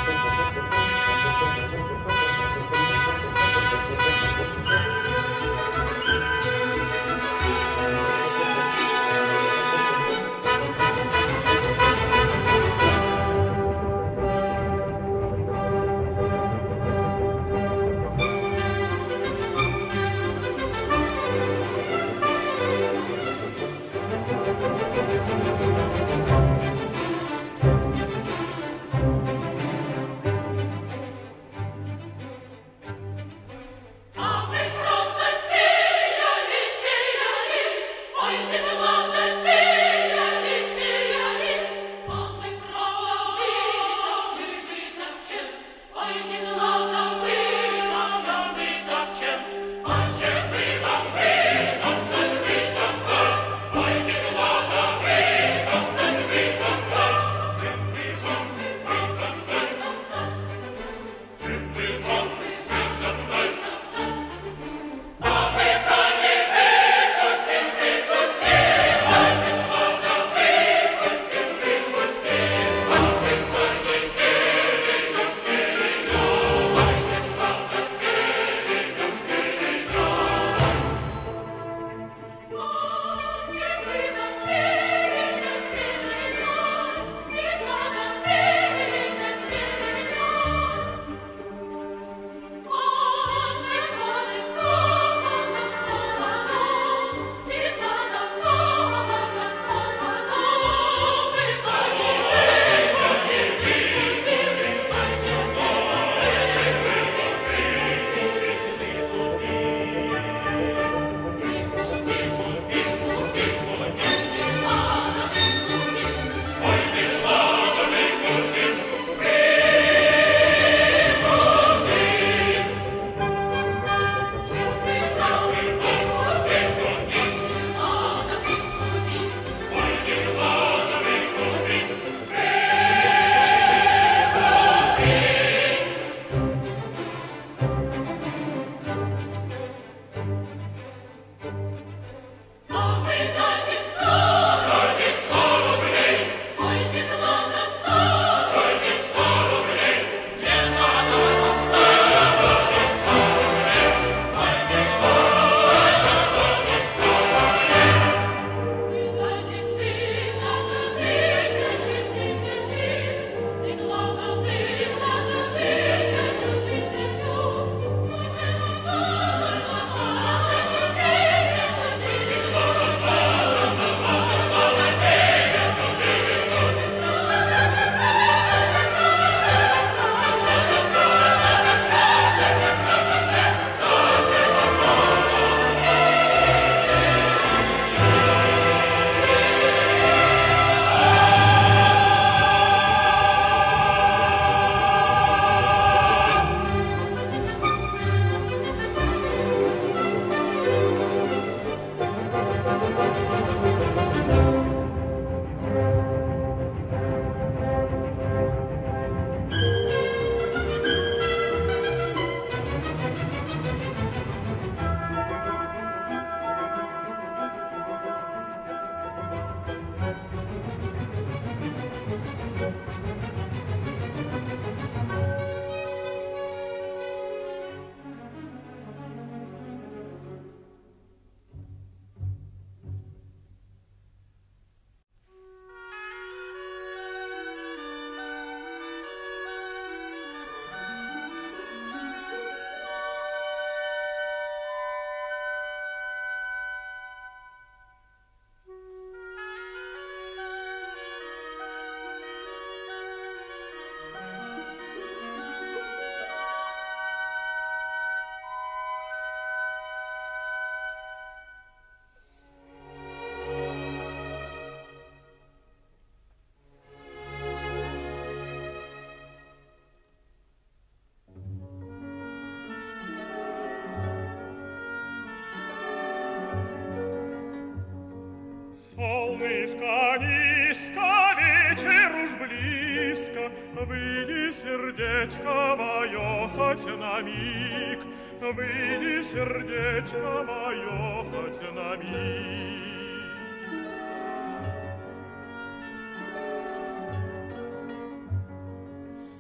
Солнышко низко, вечер уж близко, выйди, сердечко мое, хоть на миг, выйди, сердечко мое, хоть на миг.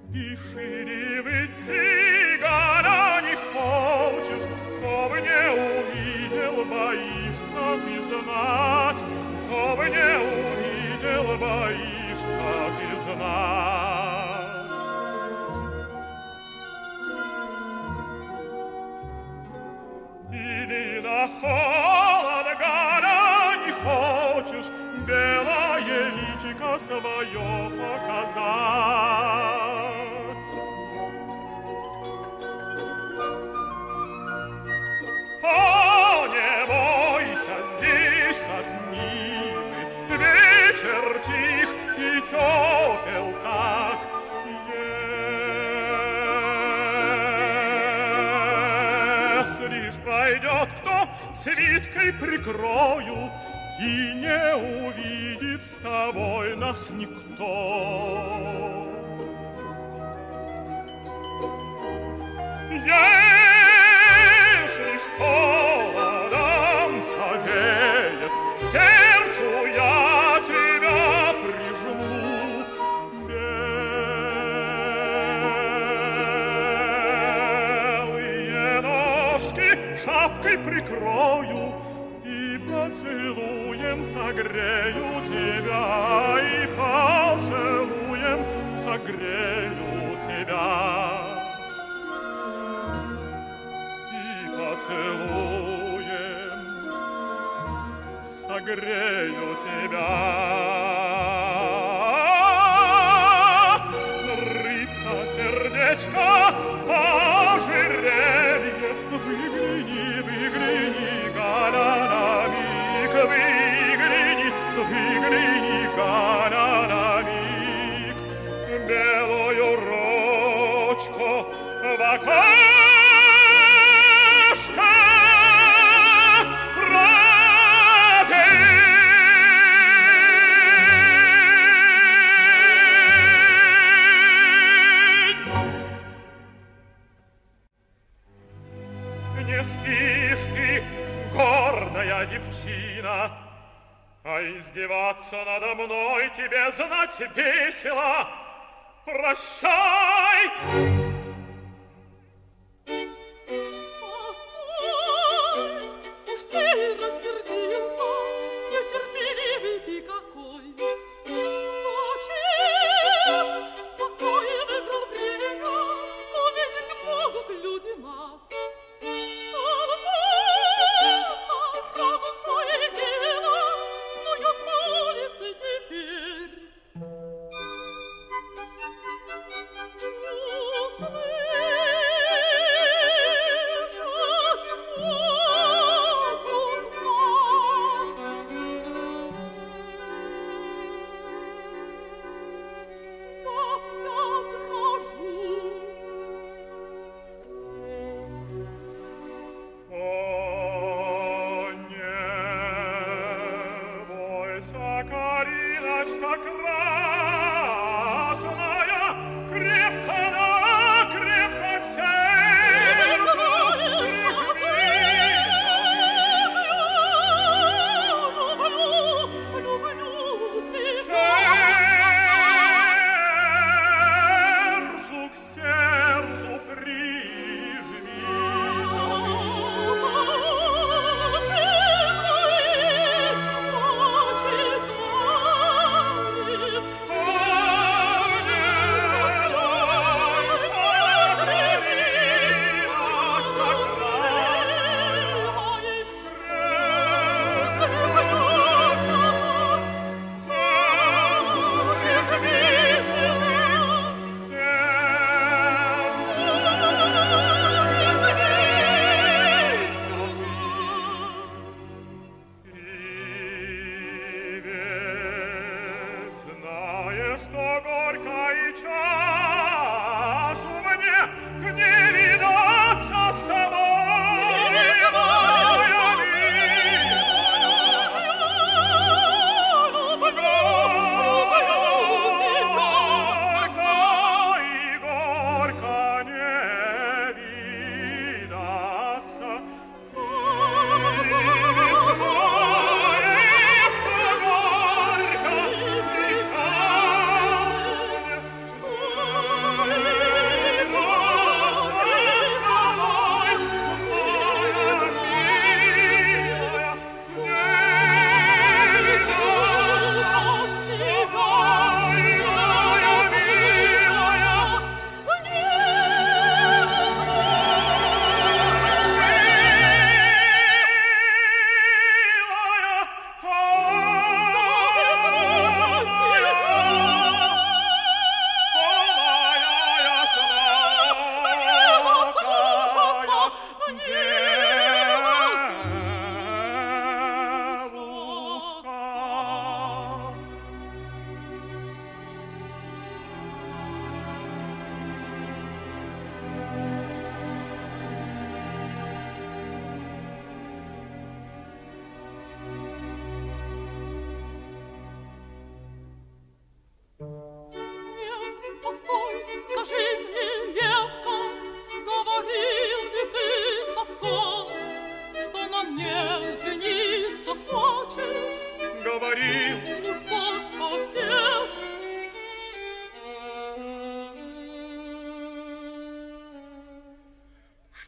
спеши ли в идти, года не хочешь, кто бы не увидел, боишься ты знать, кто бы не увидел, боишься ты знать. Или на холод, года не хочешь, белое личико свое показать. О, не бойся, здесь одни вечер тих и тепел так. Если ж пройдет кто, свиткой прикрою, и не увидит с тобой нас никто. Если ж холодом повеет, сердцу я тебя прижму. Белые ножки шапкой прикрою, и поцелуем согрею тебя, и поцелуем согрею тебя. Поцелуем согрею тебя. Рыбка, сердечко, ожерелье, выгляни, выгляни, Галя, на миг, выгляни, выгляни, Галя, на миг, белую ручку в окошко. Не спишь ты, гордая девчина, а издеваться надо мной тебе знать весело. Прощай! Постой, уж ты рассердился, нетерпеливый ты какой. Зачем такое выбрал время, увидеть могут люди нас. Народу то и дело снуют по улице теперь.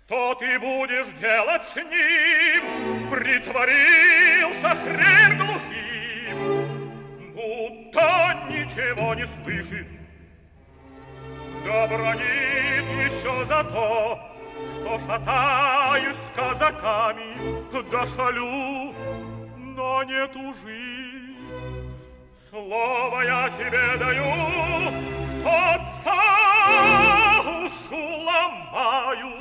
Что ты будешь делать с ним? Притворился хрен глухим, будто ничего не слышит. Да бронит еще за то, что шатаюсь с казаками, да шалю, но не тужи. Слово я тебе даю, что отца ушу ломаю.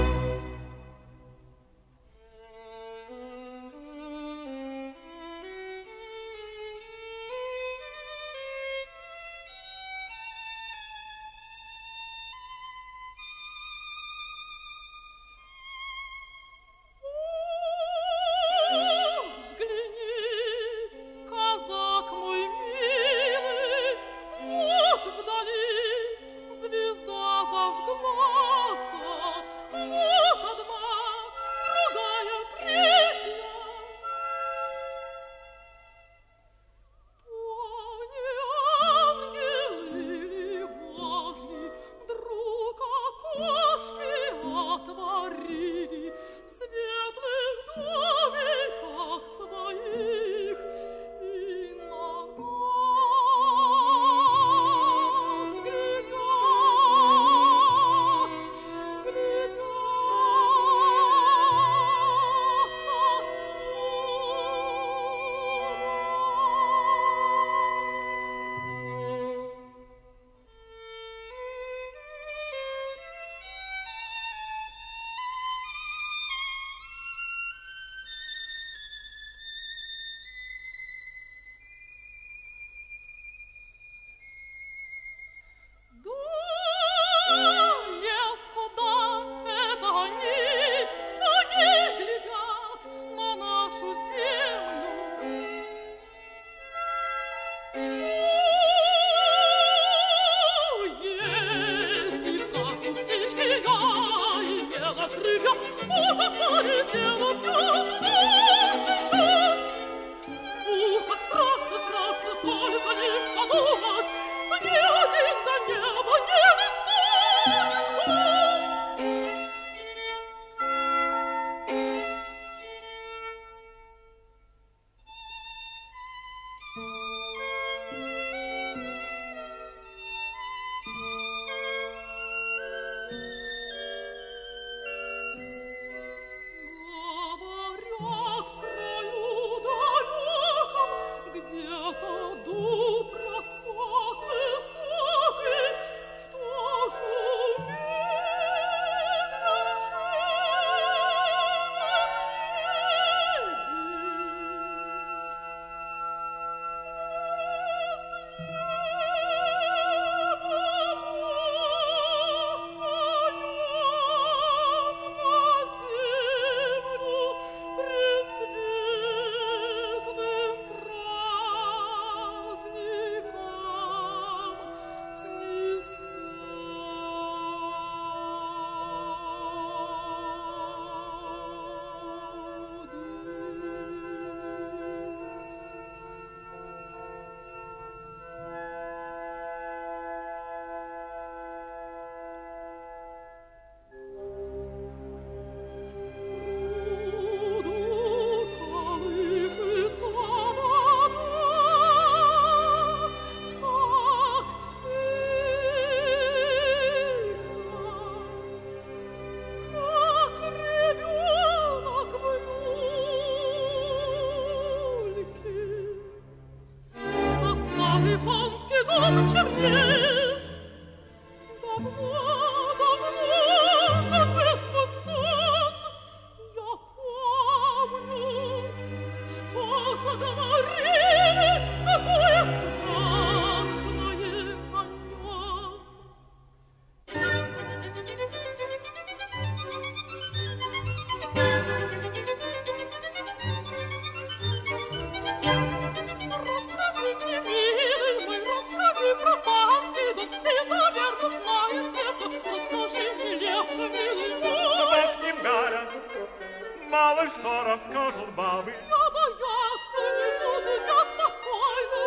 Мало что расскажут бабы. Я бояться не буду, я спокойно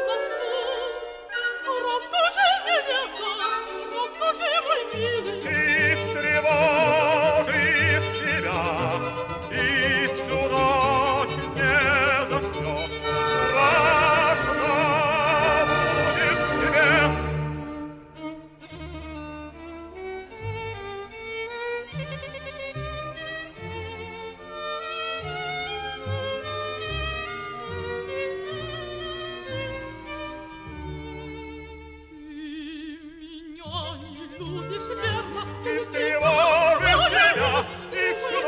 засну. Расскажи мне, Века, расскажи, мой милый. Ты встревожишь любишь верно, и встревожишь себя, и всю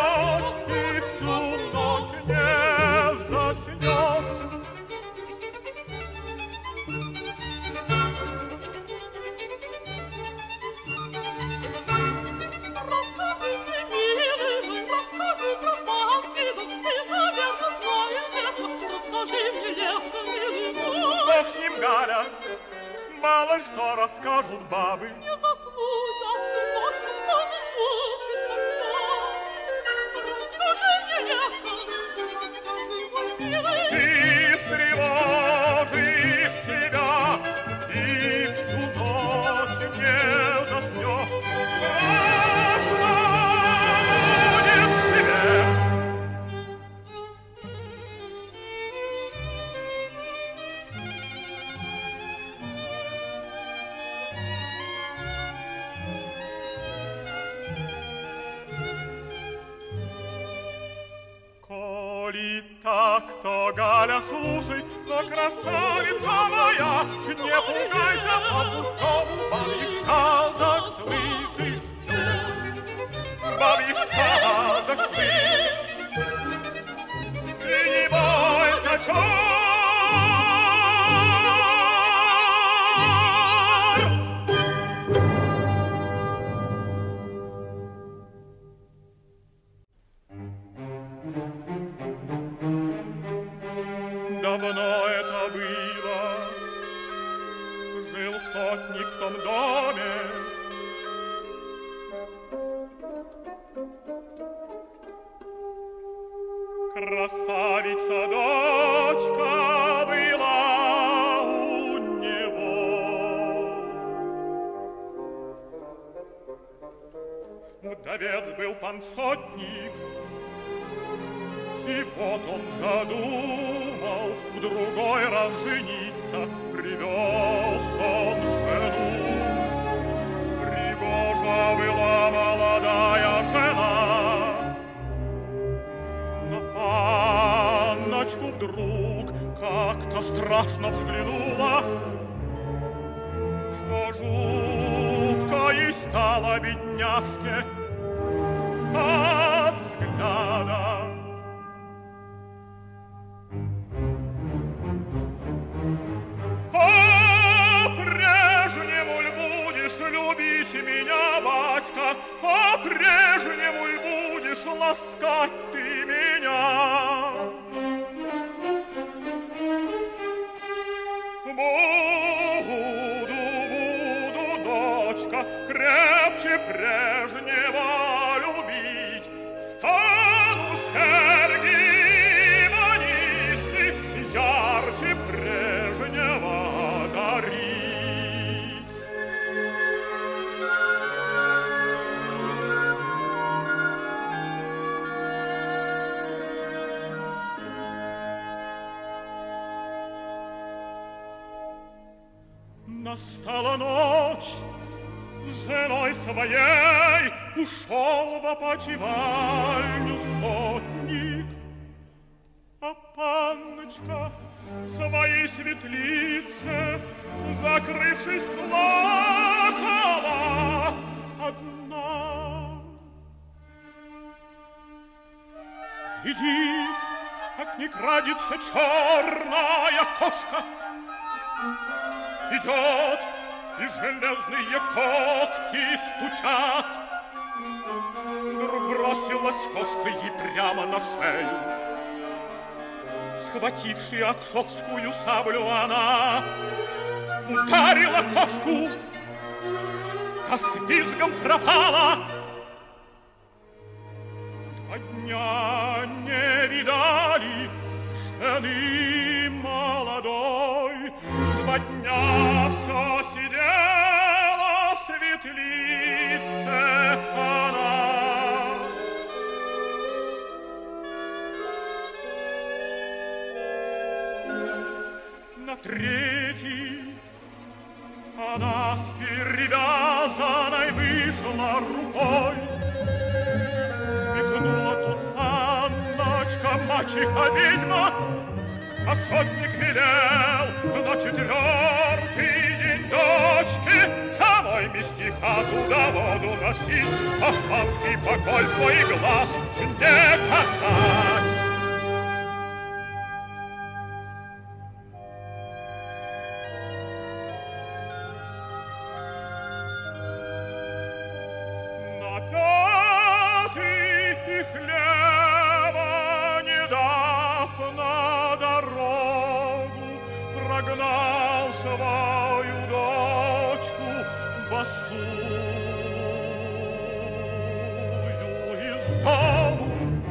ночь не заснешь. Расскажи мне, милый мой, расскажи про панский дом. Ты, наверно, знаешь, Левка. Расскажи мне, Левка, милый мой. Бог с ним, Галя, мало что расскажут бабы. Не засну я всю ночь, стану мучиться вся. Расскажи мне, Левка, расскажи, мой милый. Ты встревожишь себя, и всю ночь не заснешь. Страшно будет тебе. Коли так, то, Галя, слушай, но, красавица моя, не пугайся по-пустому бабьих сказок, слышишь? Бабьих сказок слышишь? И не бойся, чёр! Давно это было, жил сотник в том доме. Красавица дочка была у него. Вдовец был пан сотник, и вот он задумал в другой раз жениться. Привез он жену. Пригожа была молодая жена. На панночку вдруг как-то страшно взглянула, что жутко ей стало бедняжке от взгляда. По-прежнему ль будешь любить меня, батька? По-прежнему ль будешь ласкать ты меня? Буду, дочка, крепче прежнего любить. Стану серьги манисты, ярче прежнего дарить. Настала ночь, с женой своей ушел в опочивальню сотник, а панночка в своей светлице, закрывшись, плакала одна. Глядит, как не крадется черная кошка, идет, и железные когти стучат. Вдруг бросилась кошка ей прямо на шею. Схвативши отцовскую саблю, она ударила кошку, та с визгом пропала. 2 дня не видали жены молодой, 2 дня все сидела в светлице она. На 3-й она с перевязанной вышла рукой. Смекнула тут панночка, мачеха-ведьма, а сотник велел на 4-й день дочке самой Дай стиха туда воду носить, а панский покой свой глаз не касать. На пятый и хлеба не дав на дорогу, прогнал свою дочку босую из дому.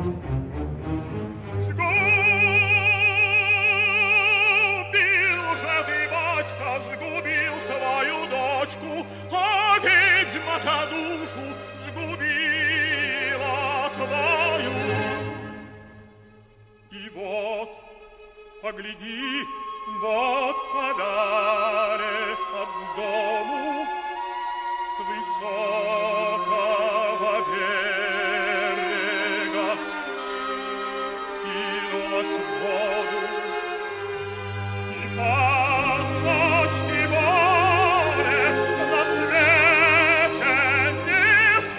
Сгубил же ты, батька, сгубил свою дочку, а ведьма-то душу сгубила твою. И вот, погляди, вот подалек от дому с высокого берега кинулась в воду, и панночки более на свете не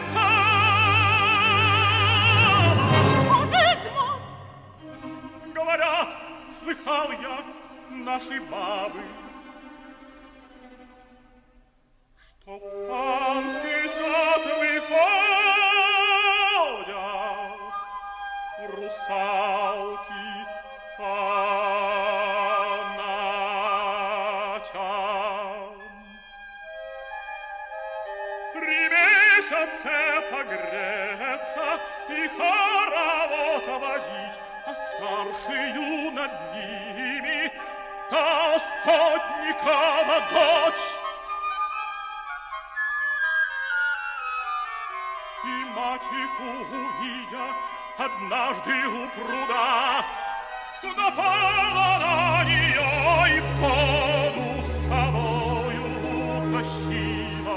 стало. О, ведьма! Говорят, слыхал я, наши бабы, что в панский сад выходят русалки по ночам. При месяце погреться и хоровод водить, а старшую над ними та сотникова дочь. И мачеху увидя однажды у пруда, напала на нее и воду с собою утащила.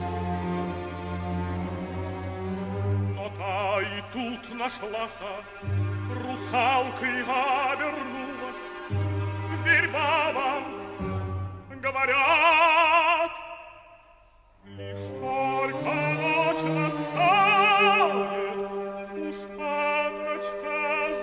Но та и тут нашлася, русалкой обернулась. Верь бабам, говорят, лишь только ночь настанет, уж панночка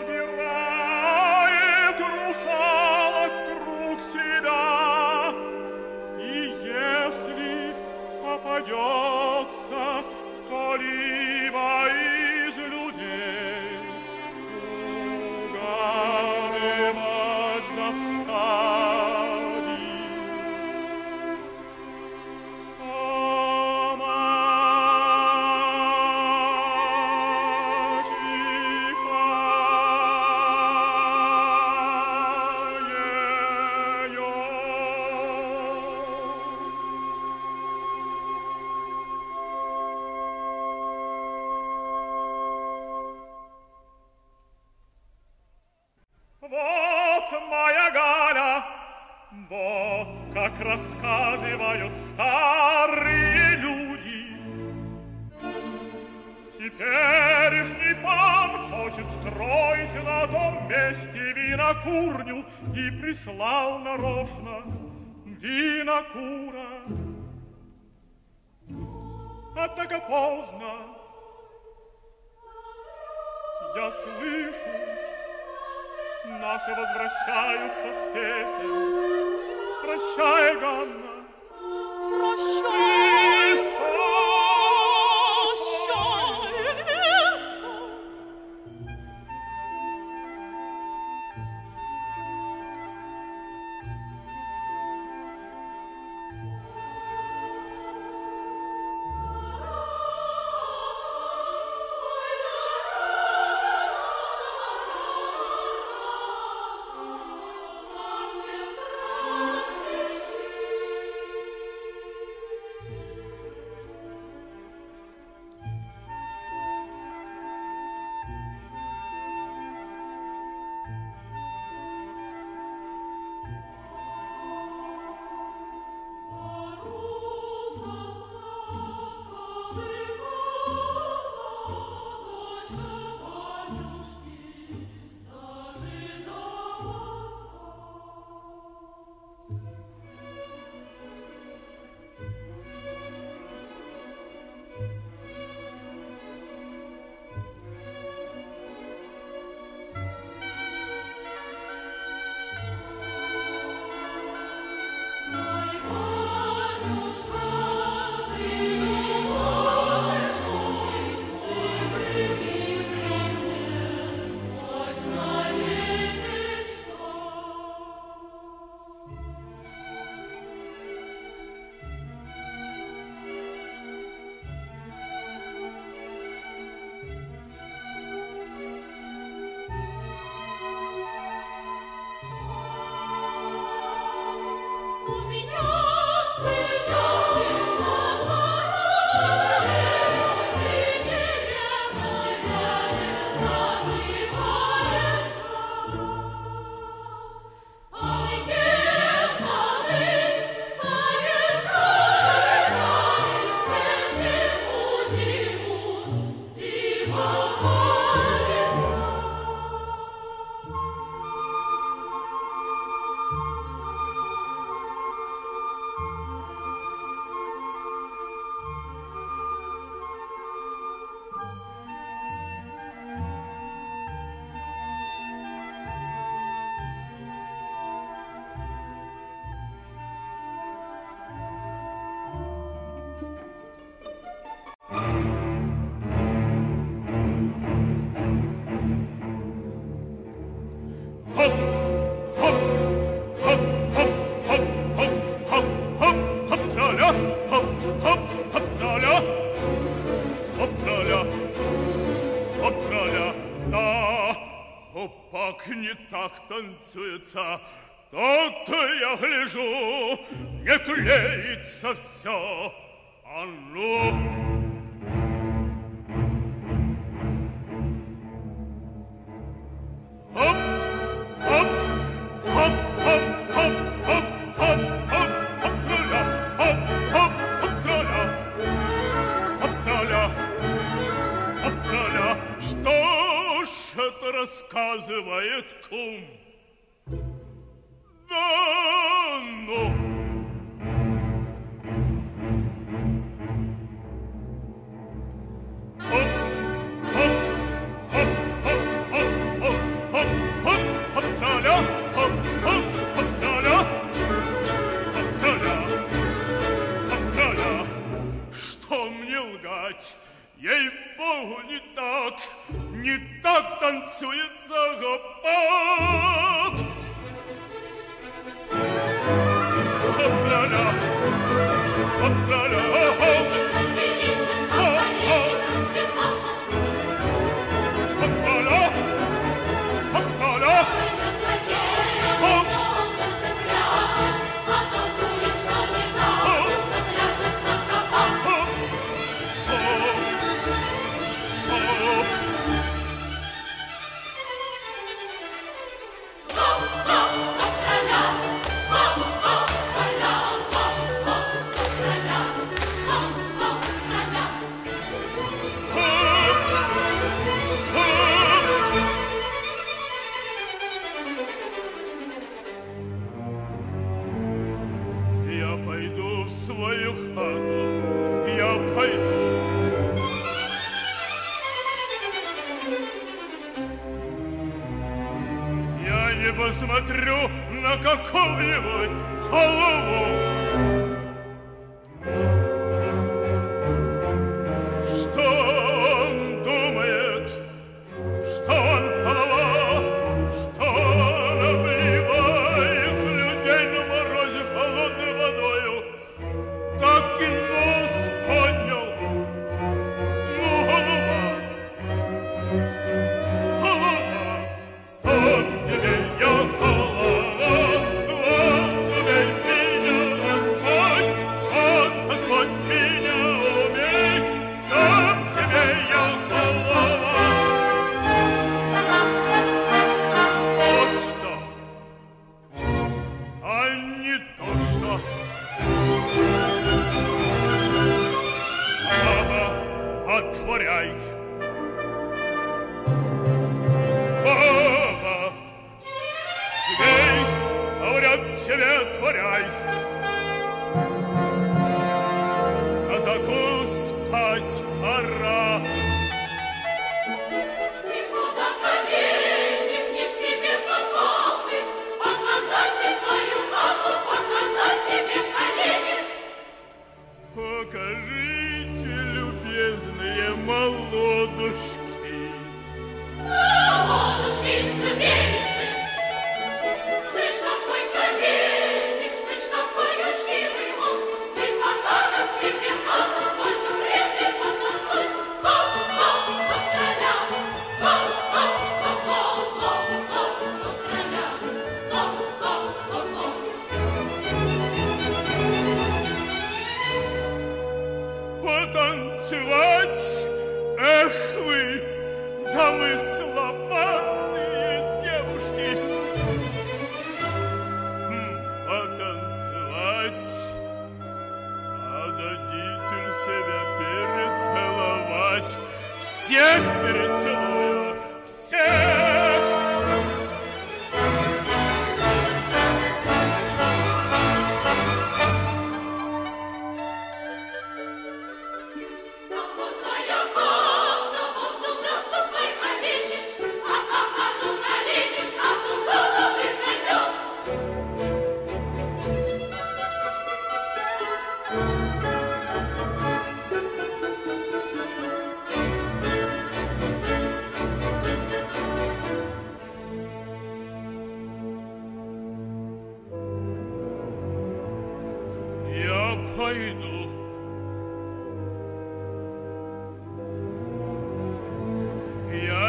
сбирает русалок круг себя. И если попадется кто-либо из людей, угадывать заставит. О, мачеха ее. Вот моя Галя, вот как рассказывают старые люди. Теперешний пан хочет строить на том месте винокурню и прислал нарочно винокура. Однако поздно я слышу, наши возвращаются с песен. Прощай, Ганна. Прощай, прощай, хоп, хоп-траля, хоп-траля, хоп-траля. Да, опак не так танцуется. То-то я гляжу, не клеится все. А ну! Хоп, хоп, хоп, хоп, хоп, хоп, хоп, хоп, хоп-траля, хоп, хоп, хоп-траля, хоп-траля, хоп-траля. Что ж это рассказывает кум? Да ну! Хоп, хоп, хоп, хоп, хоп, хоп, хоп, хоп, хоп-траля, хоп, хоп, хоп-траля, хоп-траля, хоп-траля. Что мне лгать? Ей-богу, не так танцуется гопак. Хоп-траля, хоп-траля, хоп-хоп. Посмотрю на какого-нибудь голову. Что он думает? Что он голова? Что он обливает людей на морозе холодной водою? Так и нос поднял. Ну, голова. Голова. Сам себе отворяй. Баба, тебе, говорят, тебе отворяй. Казаку спать пора. Никуда коленник не в себе попал ты. Показать мне твою хату, показать тебе колени. Покажите, любезные молодушки. Молодушки, слышь, слышь, какой коленник, слышь, какой учтивый он. Мы покажем тебе хату, только прежде потанцуй. Гоп-гоп-гоп-траля, гоп-гоп-гоп-гоп-гоп-гоп-траля, гоп-гоп-гоп-гоп. Потанцевать? Эх вы, замысловатые девушки! Потанцевать? А дадите себя перецеловать? Всех перецелую! Всех!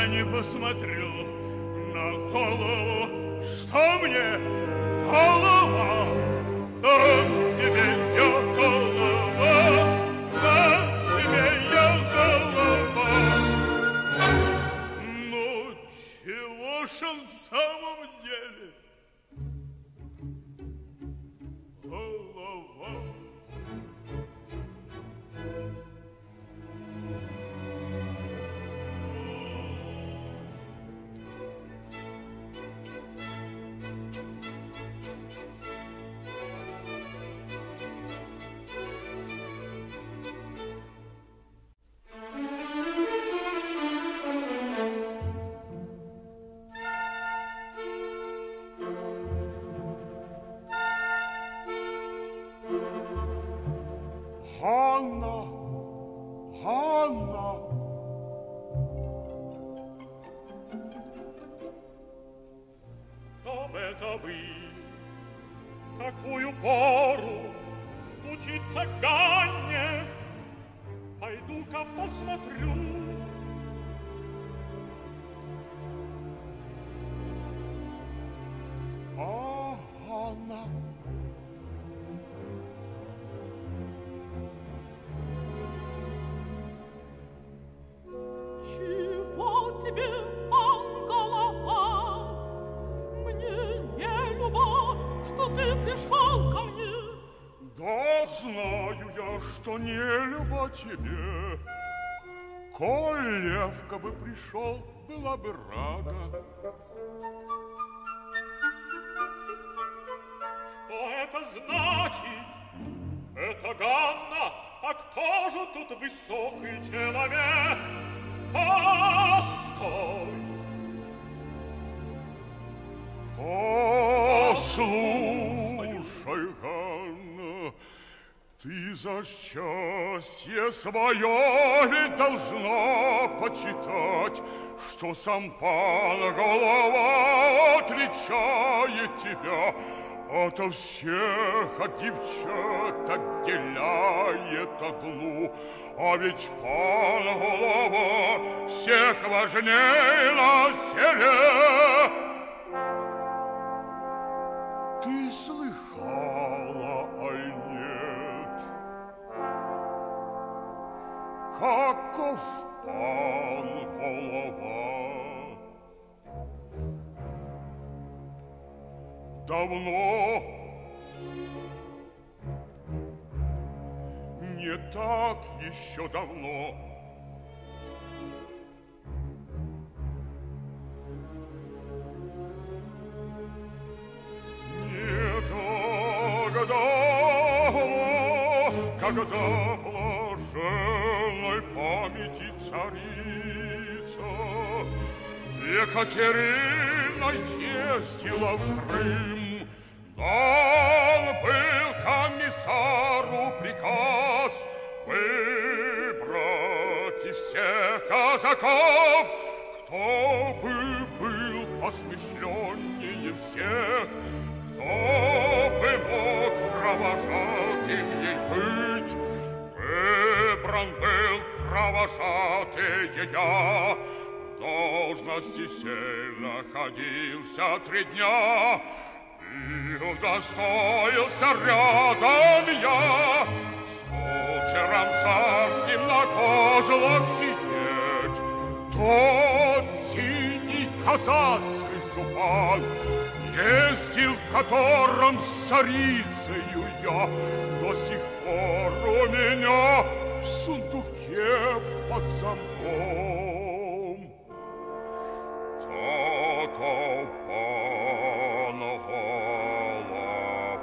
не посмотрю на голову, что мне голова? Сам себе я голова, сам себе я голова. Ну, чего ж он в самом деле? Голова. Ганна, Ганна. Как это быть? В какую пору стучится Ганне? Пойду-ка посмотрю. А, Ганна. Чего тебе, ангелова? Мне не любо, что ты пришел ко мне. Да знаю я, что не любо тебе. Коль Левка бы пришел, была бы рада. Что это значит? Это Ганна. А кто же тут высокий человек? Постой! Послушай, Ганна, ты за счастье свое ведь должна почитать, что сам пан голова отличает тебя ото всех, от девчат отделяет одну. А ведь пан голова всех важней на селе. Ты слыхала, аль нет? Каков пан голова? Давно, не так еще давно. Не так давно, когда блаженной памяти царица Екатерина ездила в Крым, дан был комиссару приказ выбрать из всех казаков, кто бы был посмешленнее всех, кто бы мог провожатым ей быть. Выбран был провожатый я, в должности сей находился 3 дня, и удостоился рядом я с кучером царским на козлах сидеть. Тот синий казацкий жупан, ездил в котором с царицею я, до сих пор у меня в сундуке под замком. Таков пан голова.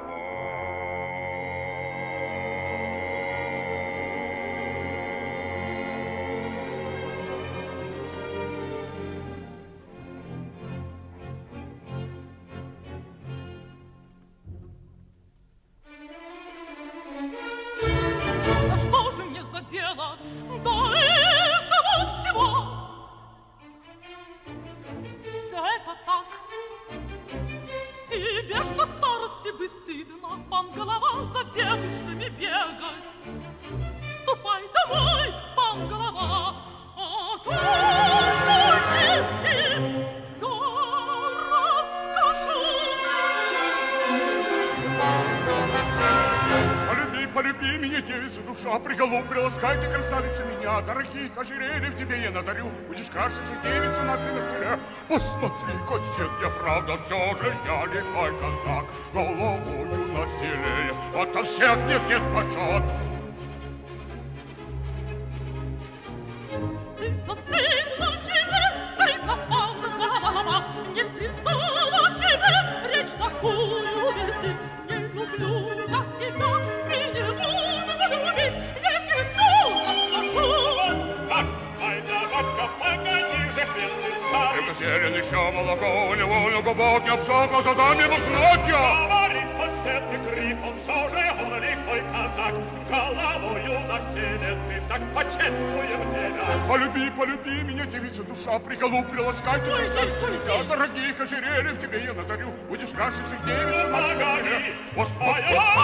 Да что же мне за дело до этого всего? Все это так. Тебе ж на старости бы стыдно, пан голова, за девушками бегать. Ступай домой, пан голова, а то не душа, приголуб, приласкайте, красавица, меня. Дорогих ожерельев тебе я надарю. Будешь краситься, девица, у нас ты на земле. Посмотри, хоть сед я, правда, все же я лихой казак. Головою насилие, ото всех не съест почет. Стыдно, стыдно тебе, стыдно, голова, не пристало тебе речь такую вести. Не люблю я тебя и не буду любить, если все расскажу. Ай да, батька, погоди же, бедный старый. Только зелен еще молоко, у него губок не обсохло, задам ему знать я. Говорит, хоть это крик, он все же он лихой казак. Головою насилие ты, так почествуем тебя. Полюби меня, девица, душа, приголуб, приласкайте, красавица, меня. Дорогих ожерельев тебе я надарю. Будешь краситься, девица, на земле. Господь,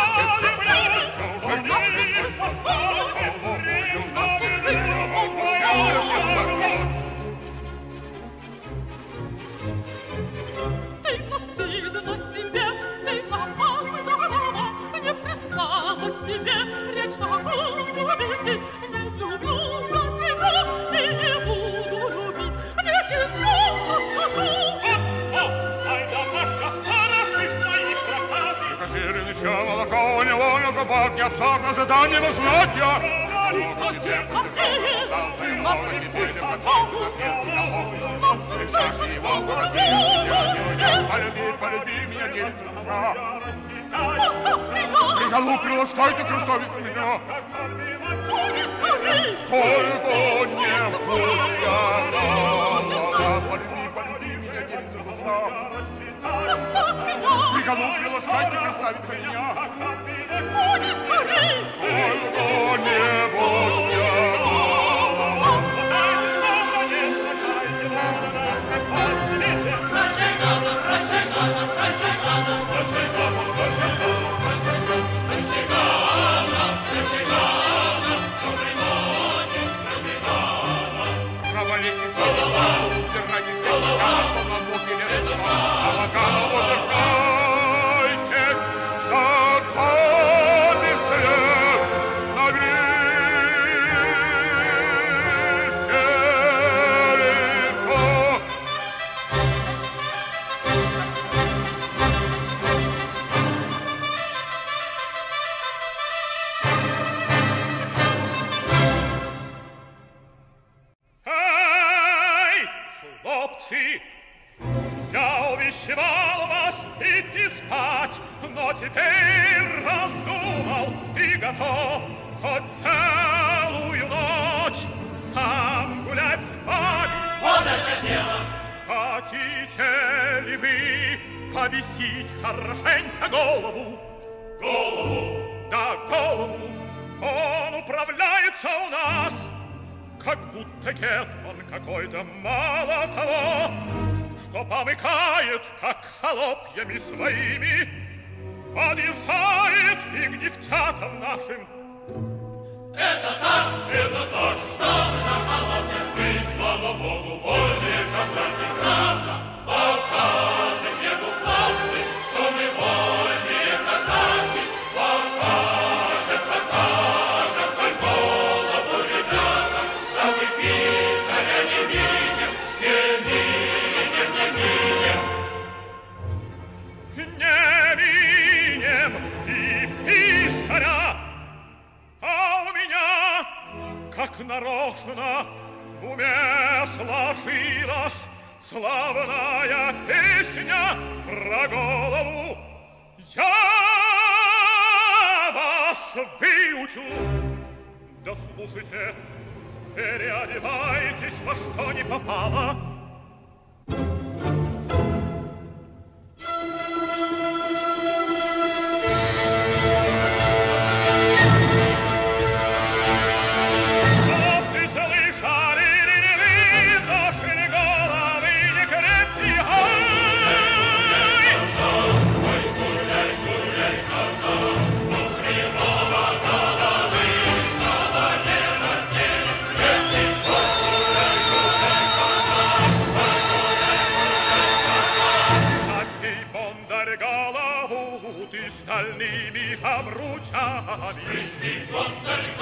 Стыдно, стыдно тебе, стыдно, голова, не пристало тебе речь такую вести. Не люблю я тебя и не буду любить, если все расскажу. Ай да, батька, хорошишь моих проказов. Только зелен еще молоко, у него на губах не обсохло, задам ему знать я. Полюби меня, девица, душа. Приголуб, приласкайте, красавица, меня. Только не будь я голова. Полюби меня, девица, душа. Приголуб, приласкайте, красавица, меня. Только не будь я голова. Я увещевал вас идти спать, но теперь раздумал и готов хоть целую ночь сам гулять с вами. Вот это дело! Хотите ли вы повесить хорошенько голову? Голову! Да, голову. Он управляется у нас, как будто гетман какой-то, мало того, что помыкает, как холопьями своими, подъезжает и к девчатам нашим. Это так, что за холопья вы, слава Богу, вольные казаки, правда, покажем ему, хлопцы, что мы вольные казаки, покажем, той голову, ребята, да вы писаря не видим, Не минем и писаря, а у меня, как нарочно, в уме сложилась славная песня про голову. Я вас выучу, да слушайте, переодевайтесь во что не попало. Стальными обручами. Свистит бондарь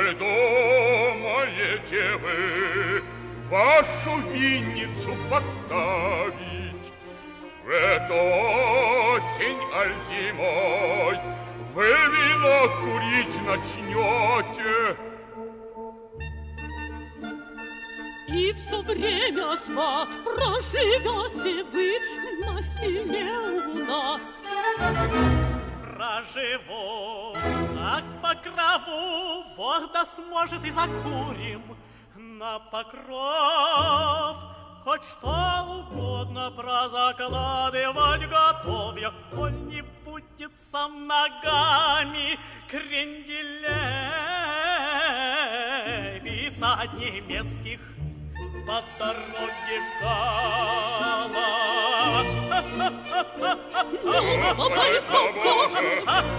не думаете вы вашу винницу поставить? В эту осень, аль зимой вы вино курить начнете. И все время, сват, проживете вы на селе у нас. Проживу, а к покрову Бог да сможет и закурим. На покров хоть что угодно прозакладывать готов я, коль не будет сам ногами кренделей писать немецких по дороге гала. Господи-то Боже!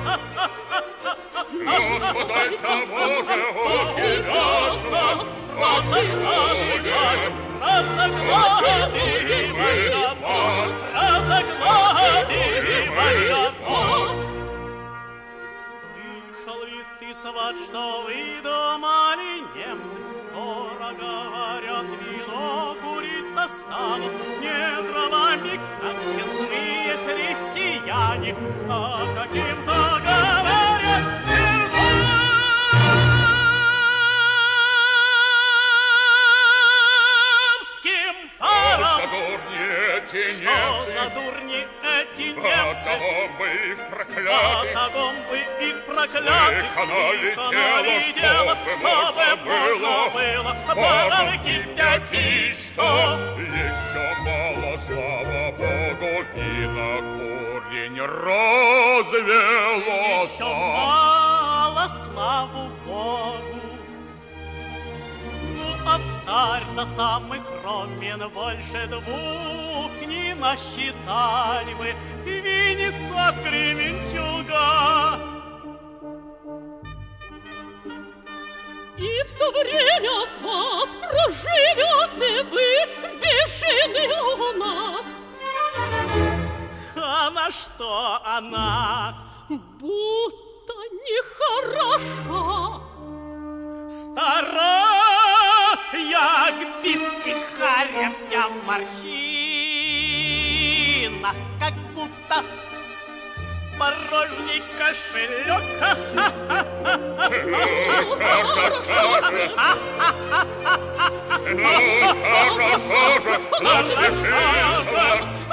Господи-то Боже, у тебя сват, разогладывай сват, разогладывай сват. Слышал ли ты, сват, что вы думали, немцы скоро говорят, вино курить достанут не дровами, как честные христиане, а каким-то говорят верховским паром. Что за дурни эти немцы? Оттого бы их проклятых, слыхано ли дело, чтобы можно было порой кипятить, что еще мало, слава Богу, и на курень развелось. Еще мало, слава Богу. Ну, а встарь до самых ромен больше двух не насчитали мы винниц от Кременчуга. И все время, сват, проживете вы без жены у нас. А на что она? Будто нехороша. Стара, як бис и харя вся в морщинах, как будто порожний кошелек. Хорошо же, насмешился,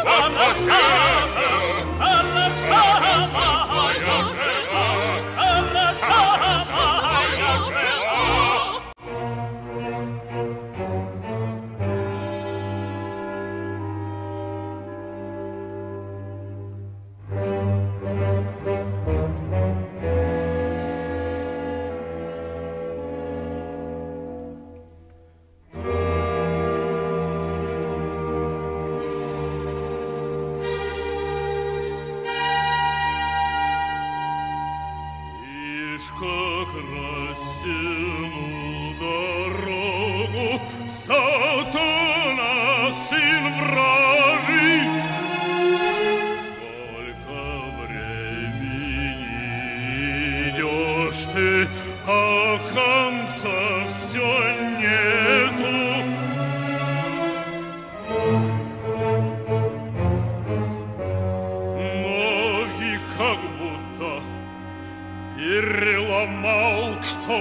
как растянул дорогу сатана, сын вражий. Сколько времени идешь ты, а конца все нету. Ноги как будто переломал кто.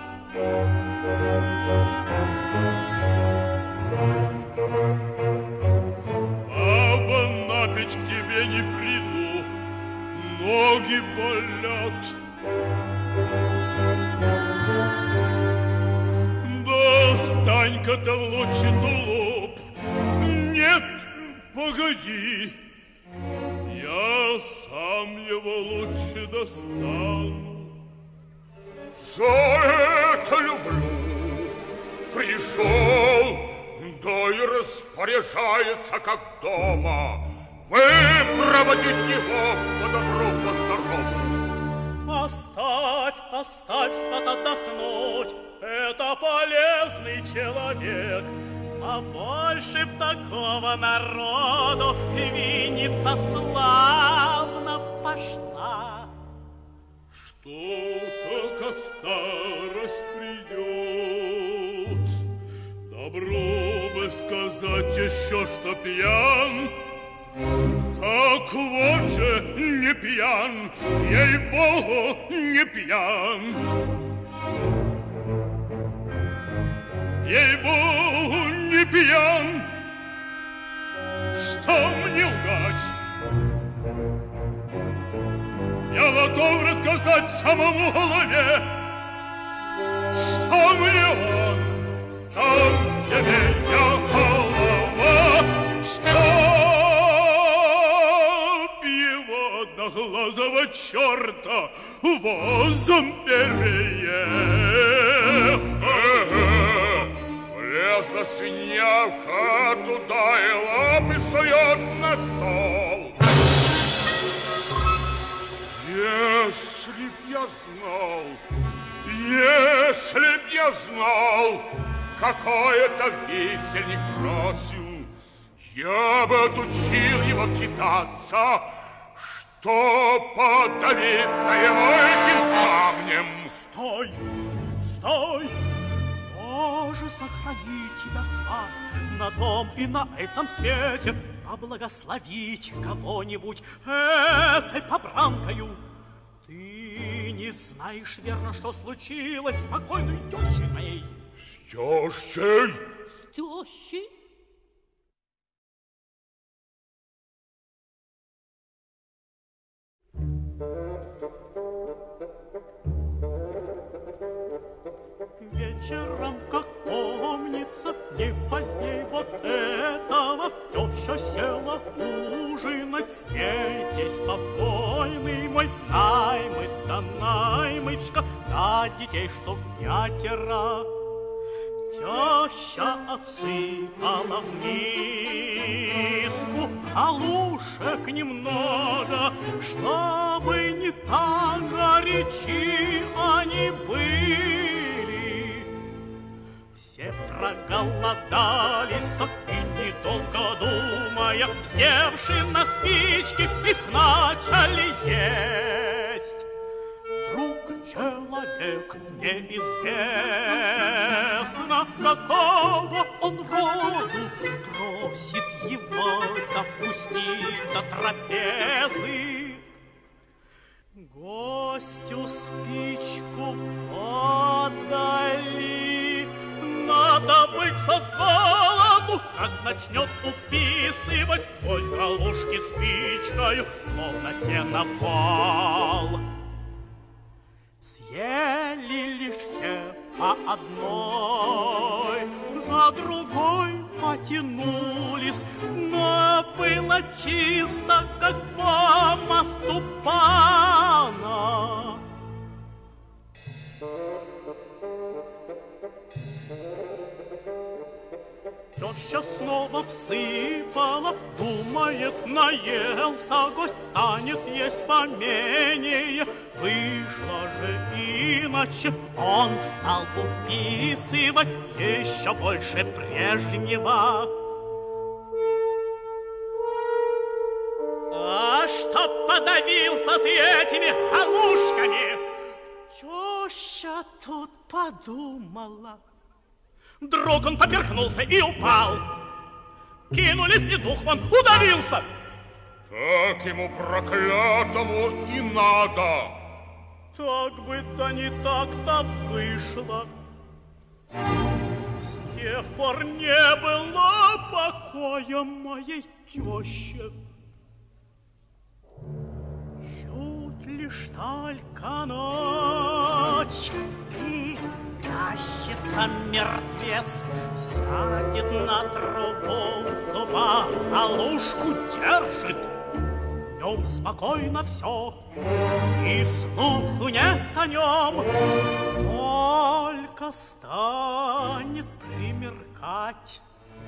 Баба, на печь к тебе не приду, ноги болят. Достань-ка-то в лучший тулуп. Нет, погоди, я сам его лучше достану. За это люблю. Пришел, да и распоряжается, как дома. Вы проводить его по добру, по здорову. Оставь, сват, отдохнуть. Это полезный человек. Побольше б такого народу, винница славно пошла. Что-то как старость тут. Добро бы сказать еще, что пьян. Так вот же не пьян, ей-богу, не пьян. Ей-богу, не пьян. Что мне лгать? Я готов рассказать самому голове, что мне он сам себе я голова, чтоб его одноглазого черта возом переехал. Влезла свинья в хату, да и лапы сует на стол. Если б я знал, какой это весельник бросил, я бы отучил его кидаться, что подавиться ему этим камнем. Стой, стой! Боже, сохрани тебя, сват, на том и на этом свете, поблагословить кого-нибудь этой побранкою. Ты не знаешь, верно, что случилось с покойной тещей моей? С тещей? С тещей? Вечером, как помнится, не поздней вот этого, теща села ужинать с ней. Есть покойный мой наймыт, да наймычка, да детей штук 5. Теща отсыпала в миску галушек немного, чтобы не так горячи они были. Все проголодались и, недолго думая, вздевши на спички, их начали есть. Вдруг человек неизвестно какого он роду просит его допустить до трапезы. Гостю спичку подали, надо быть, что с голоду, как начнет уписывать, пусть галушки спичкою, словно сеновал. Съели лишь все по одной, за другой потянулись, но было чисто, как по мосту пана. Теща снова всыпала, думает, наелся, гость станет есть поменее. Вышло же иначе, он стал уписывать еще больше прежнего. А чтоб подавился ты этими галушками! Теща тут подумала. Вдруг он поперхнулся и упал. Кинулись, и дух вон удавился. Так ему проклятому и надо. Так бы да не так-то вышло. С тех пор не было покоя моей теще. Чуть лишь только ночь, и тащится мертвец, сядет на трубу в зубах, галушку держит. Днем спокойно все, и слуху нет о нем. Только станет примеркать.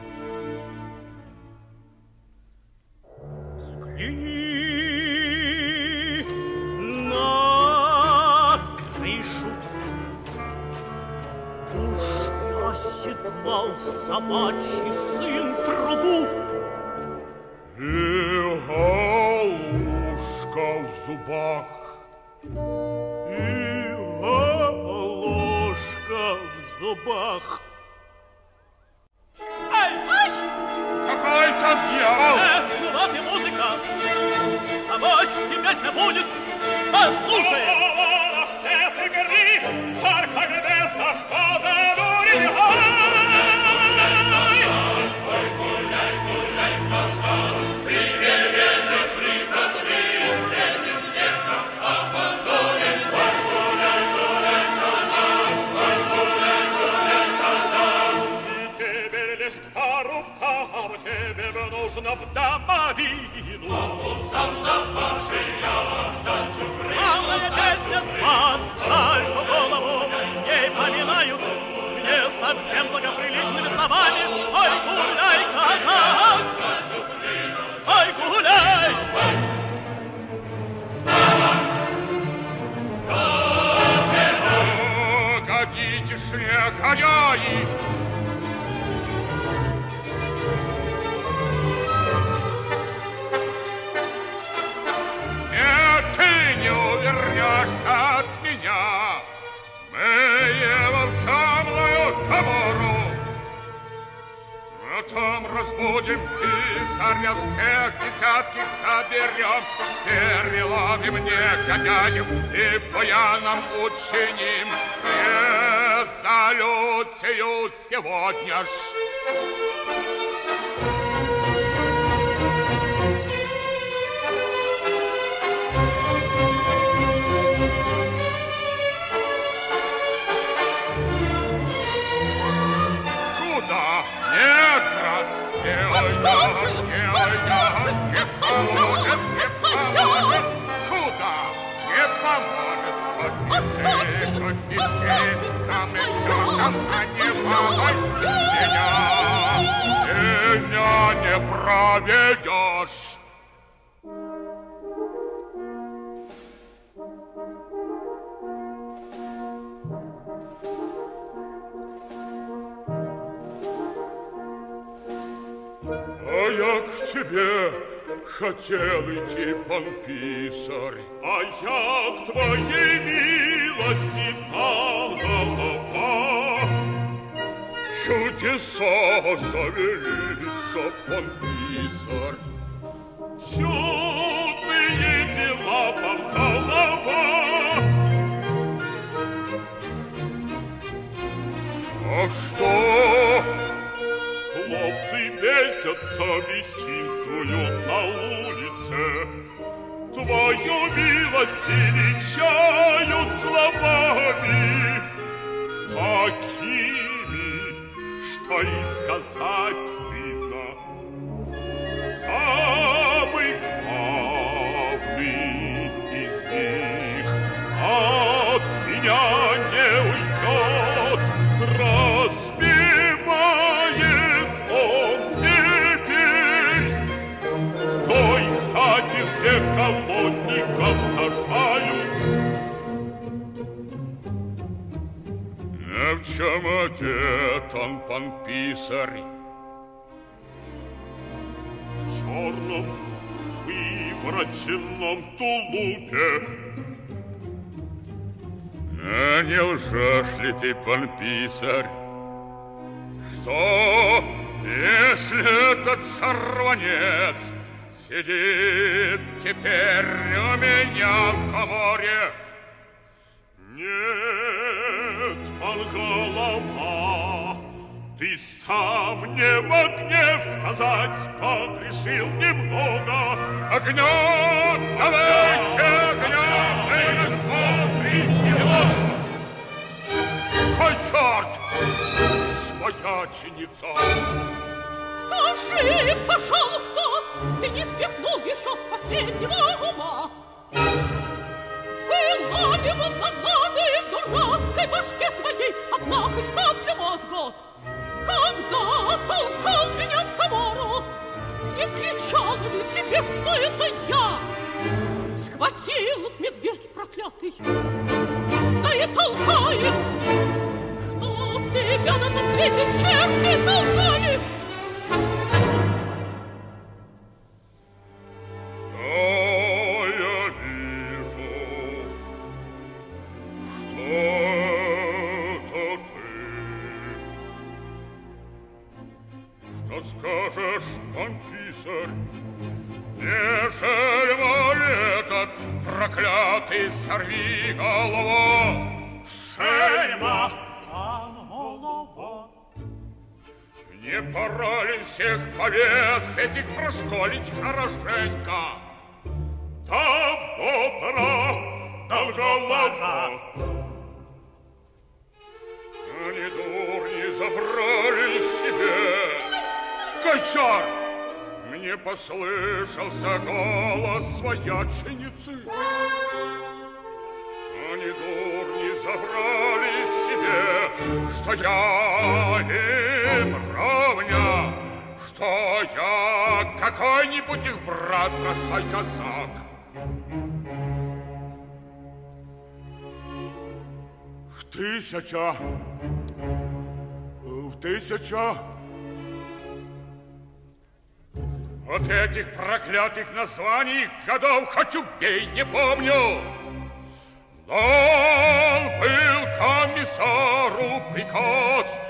Взгляни на крышу. Уж оседлал собачий сын трубу. И галушка в зубах. И галушка в зубах. этот дьявол? Ну вот и музыка. Авось и песня будет. Послушай. Цвет игры, стар как беса, что за дурень? Ой, гуляй, гуляй, коса, приверенный приходы, этим девкам обманурен. Ой, гуляй, гуляй, коса, ой, гуляй, гуляй, коса. И теперь лезь к порубкам, тебе бы нужно в домовину. Сам домашний я зачем Славная песня сват, дай, что голову ей поминают, мне совсем благоприличными словами. Ой, гуляй, казак! Ой, гуляй! Годите ж, негодяи! От меня мы его в темную комору, там разбудим писаря, всех десятких соберем, переловим негодяев и баяном учиним резолюцию сегодня ж. Меня не проведешь. А я к тебе хотел идти, пан писарь. А я к твоей милости, пан голова. Чудеса завелись, пан писарь. Чудные дела, пан голова. А что? Хлопцы бесятся, бесчинствуют на улице. Твою милость величают словами такими, что и сказать стыдно. Самый главный из них от меня не уйдет, распевает он теперь в той хате, где колодников сажают. В чем одет он, пан писарь? В черном вывороченном тулупе. А неужели ты, пан писарь, что, если этот сорванец сидит теперь у меня в коморе? Нет, пан голова, ты сам мне в гнев сказать погрешил немного. Огня! Давайте огня! Мы смотрим его! Кой черт! Свояченица! Скажи, пожалуйста, ты не свихнул еще с последнего ума? Была ли в одноглазой дурацкой башке твоей одна хоть капля мозга? Когда толкал меня в комору, не кричал ли тебе, что это я? Схватил медведь проклятый, да и толкает, чтоб тебя на том свете черти толкали. Что скажешь, пан писарь? Не шельма ли этот проклятый сорвиголова? Шельма, пан голова. Не пора ли всех повес этих просколить хорошенько? Давно пора, давно пора. Они дурни забрали себе. Кайсар! Мне послышался голос свояченицы. Они дурни забрали себе, что я им равня, что я какой-нибудь их брат, простой казак. В тысяча. Вот этих проклятых названий годов хоть убей, не помню. Дан был комиссару приказ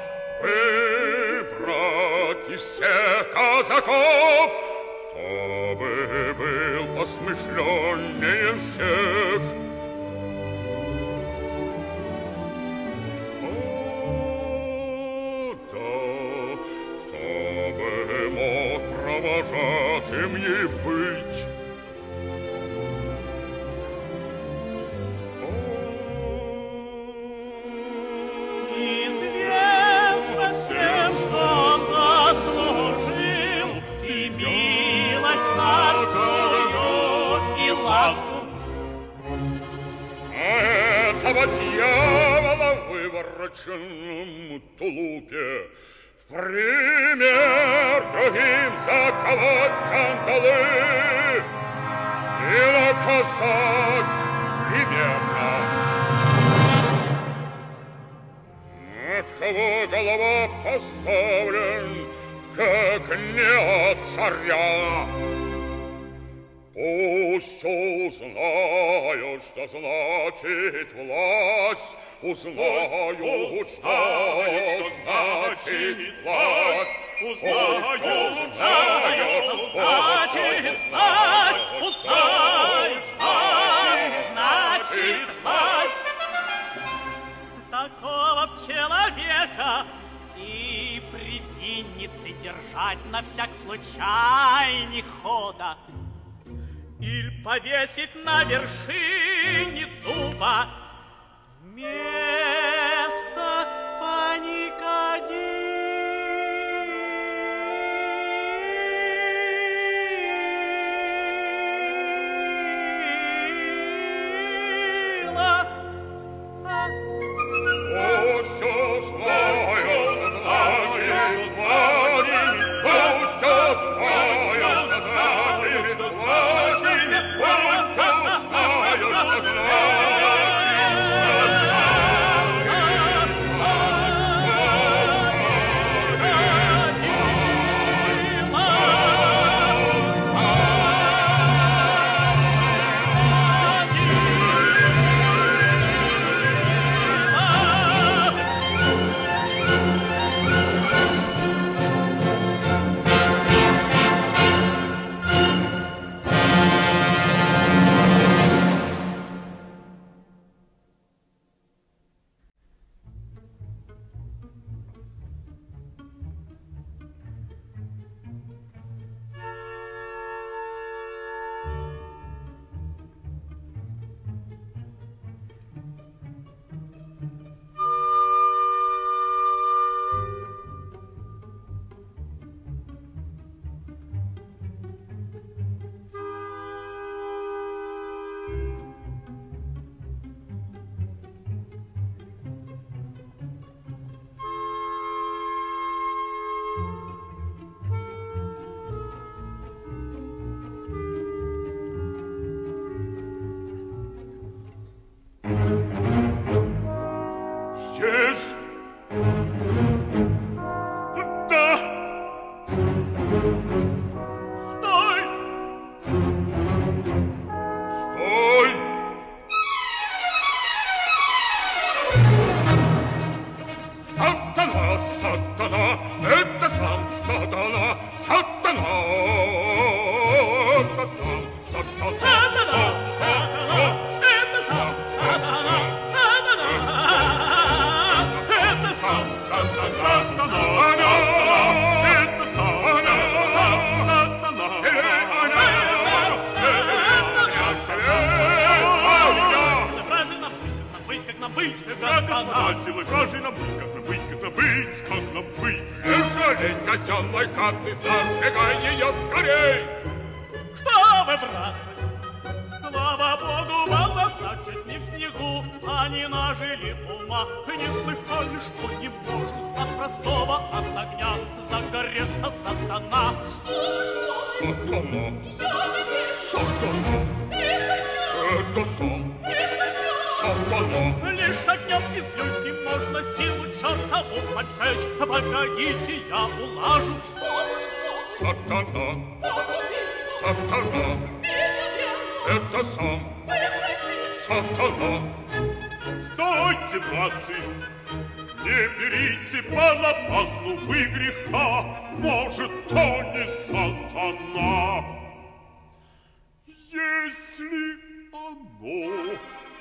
выбрать из всех казаков, чтобы был посмышленнее всех. Провожатым ей быть. Известно всем, что заслужил и милость царскую, и ласку. А этого дьявола в вывороченном тулупе пример другим заковать кандалы и наказать примерно. От кого голова поставлен, как не от царя. Пусть узнают, что значит власть, узнают, что значит власть, узнают, что значит власть, узнают, что значит власть. Такого б человека и при виннице держать на всяк случайный хода, или повесить на вершине дуба вместо паникадила. Пусть узнают, что значит власть, пусть узнают, что значит власть, пусть узнают, что значит. сатана, это сам сатана, сатана, это сам сатана, Сатана, сатана, это сам сатана, сатана, это сам сатана, сатана, это сам сатана, быть, как нам быть, господа, силы вражей нам быть, как нам быть, как нам быть, как нам быть. Не жалей казенной хаты, зажигай ее скорей! Что вы, братцы, слава Богу, волоса чуть не в снегу, они нажили ума, не слыхали, что не может от простого от огня загореться сатана. Сатана, сатана, это сам сатана. Лишь огнем из люльки можно силу чертову поджечь. Погодите, я улажу. Сатана, сатана, это сам сатана. Стойте, братцы, не берите понапрасну вы греха, может, то не сатана. Если оно,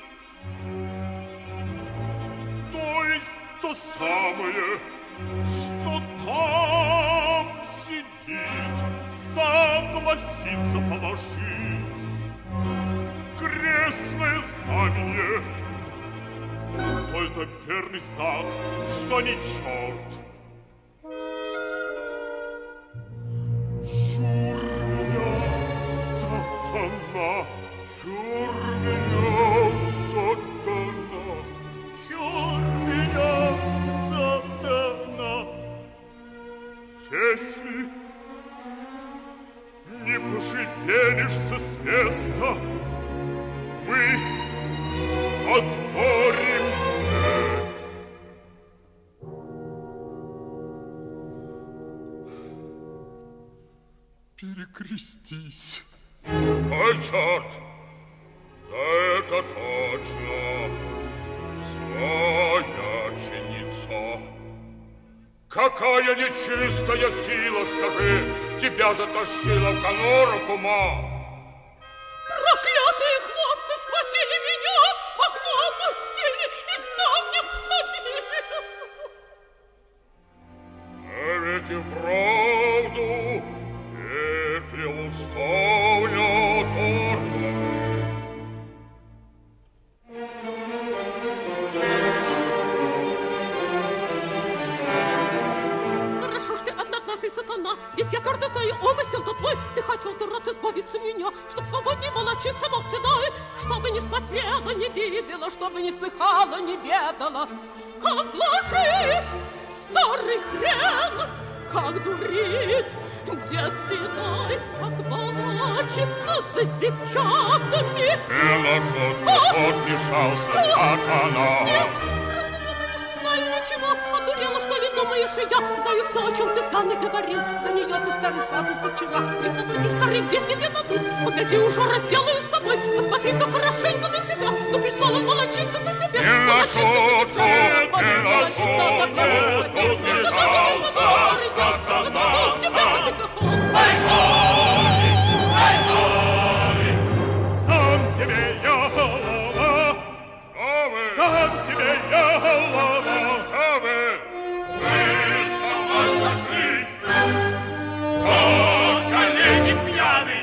то есть то самое, что там сидит, согласится положить крестное знамение, то это верный знак, что не черт. Чур меня, сатана, чур меня, сатана, чур меня, сатана. Если не пошевелишься с места, мы отворим дверь. Перекрестись. Ой, черт! Да это точно свояченица. Какая нечистая сила, скажи, тебя затащила в конуру, кума? Проклятые хлопцы схватили меня, окно опустили и ставнем забили. А ведь и вправду пепел ставня оторван. Хорошо ж ты, одноглазый сатана, ведь я твердо знаю умысел-то твой. Ты хотел, ты рад избавиться меня, чтоб свободнее волочиться мог седой, чтобы не смотрела, не видела, чтобы не слыхала, не ведала, как блажит старый хрен, как дурит дед седой, как волочится за девчатами. Подмешался сатана. Нет, разве думаешь, не знаю ничего? Одурела, что ли, думаешь, и я знаю все, о чем ты с Ганной говорил. За нее ты, старый, сватался вчера. Приготовь, старый, где тебе надуть? Погоди, уже разделаю с тобой. Посмотри-ка хорошенько на себя. Ну, пришел он волочиться на тебе. Волочиться за девчатами. Хочешь волочиться, одноглазый, подмешался сатана. Сам себе я голова, сам себе я голова. Что вы? Вы с ума сошли, о, коллеги пьяный.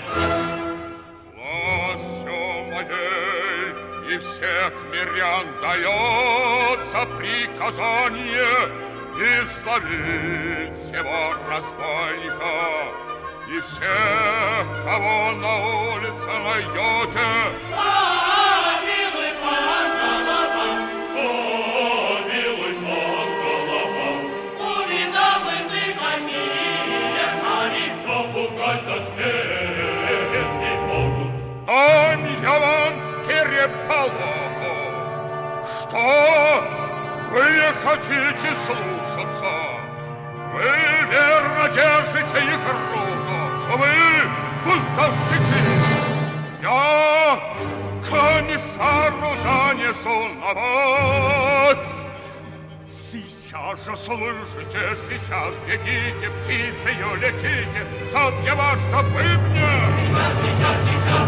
Властью моей и всех мирян дается приказание не словить всего разбойника и всех, кого на улице найдете. Милый пан голова, о, милый пан голова, увидал и ты какие мари, запугать до смерти могут. Я вам переполох, что вы не хотите слушаться. Вы верно держите их руку. Вы бунтовщики. Я комиссару донесу на вас. Сейчас Сейчас же слышите, сейчас бегите, птицею летите, чтоб я вас, чтоб вы мне. Сейчас, сейчас, сейчас.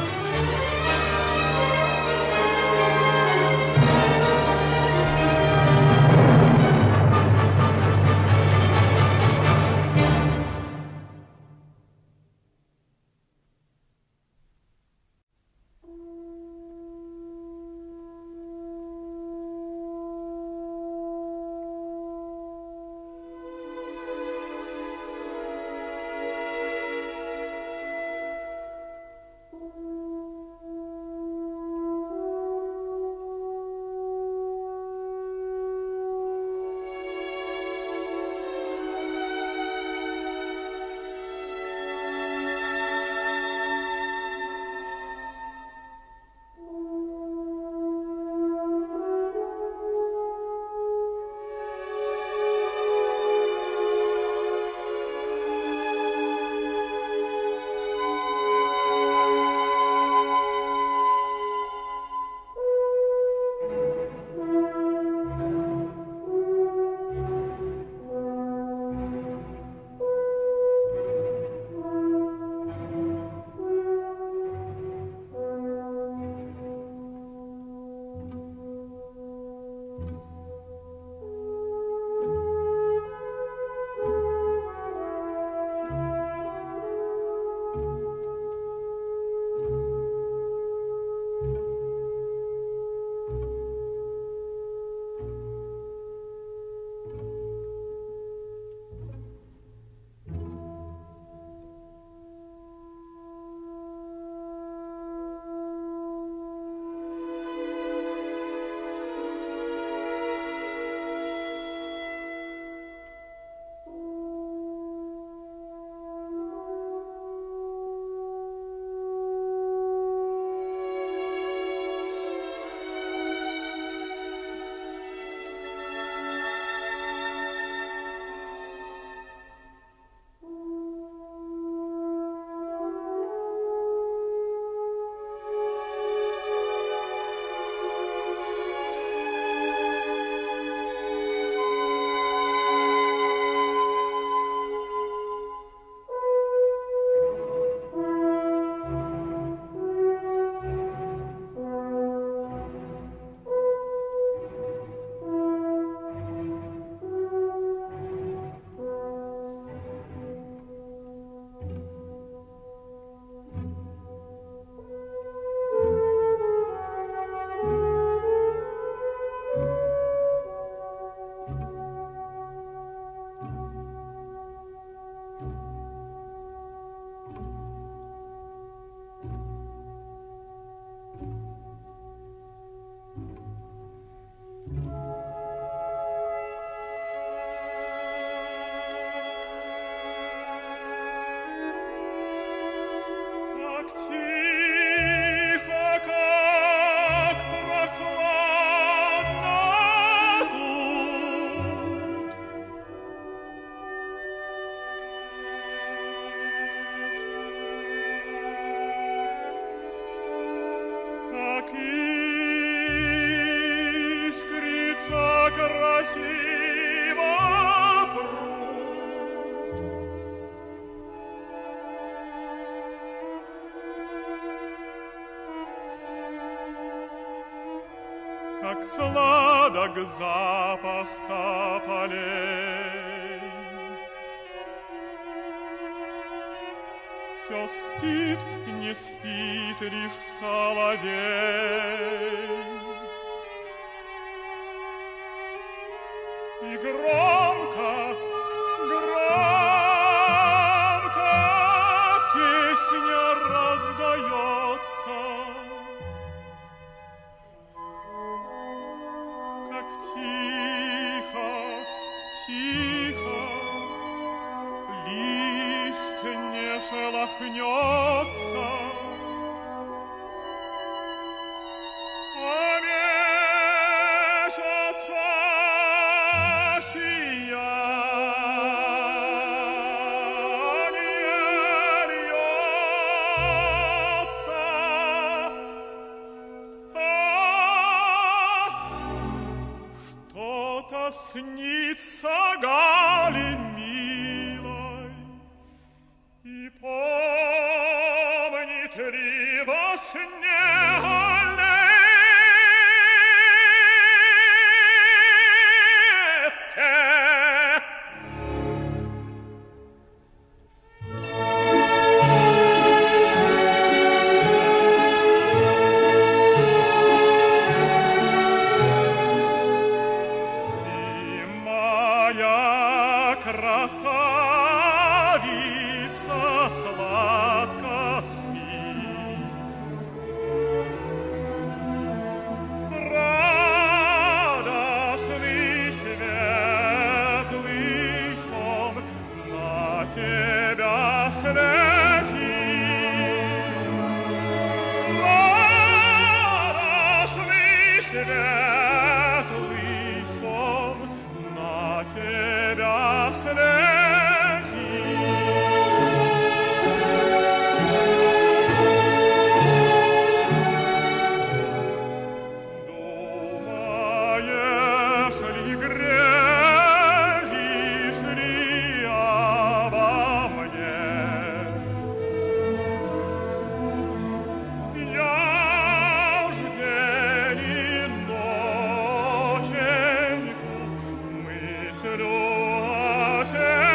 Как сладок запах тополей. Все спит, не спит лишь соловей. И громко, громко песня раздается. Как тихо, тихо лист не шелохнется. А месяца сияние льется. Что-то снится. красавица, сладко спи. Радостный, светлый сон на тебя слетит. Радостный, светлый сон на тебя слетит. Думаешь ли, грезишь ли обо мне? Я ж день и ноченьку мыслю о тебе.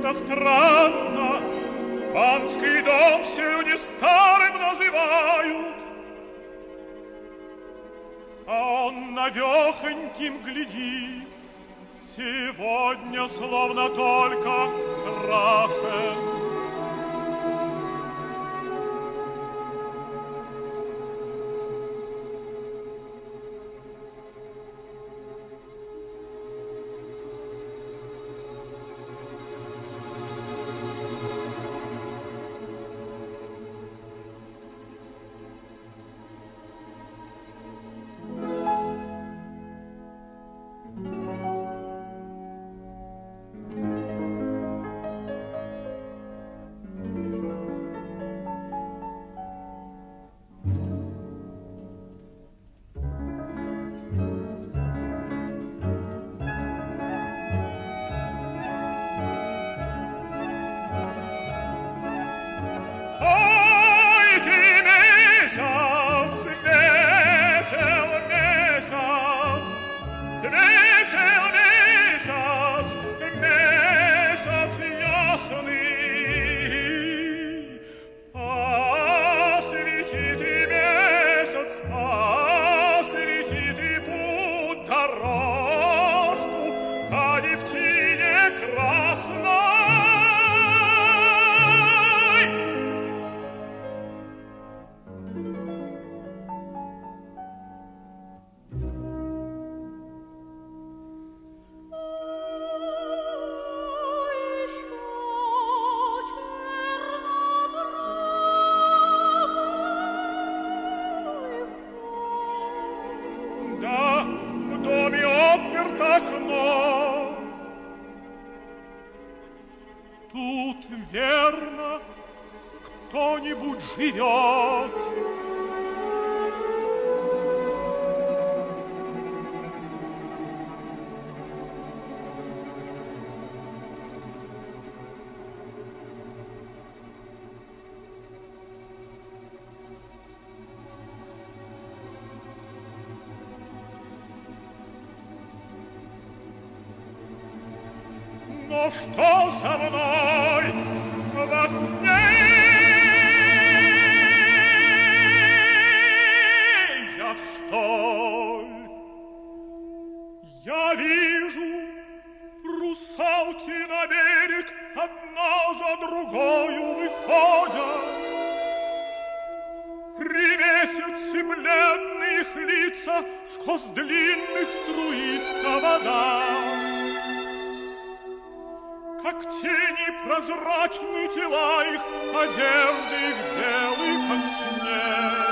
это странно. Панский дом все люди старым называют, а он навехоньким глядит, сегодня словно только крашен. Верно, кто-нибудь живет. Но что со мной во сне? Я что ли? Я вижу русалки на берег одна за другою выходят. При месяце бледные их лица, сквозь длинных струится вода. Как тени прозрачны тела их, одежды их белы, как снег.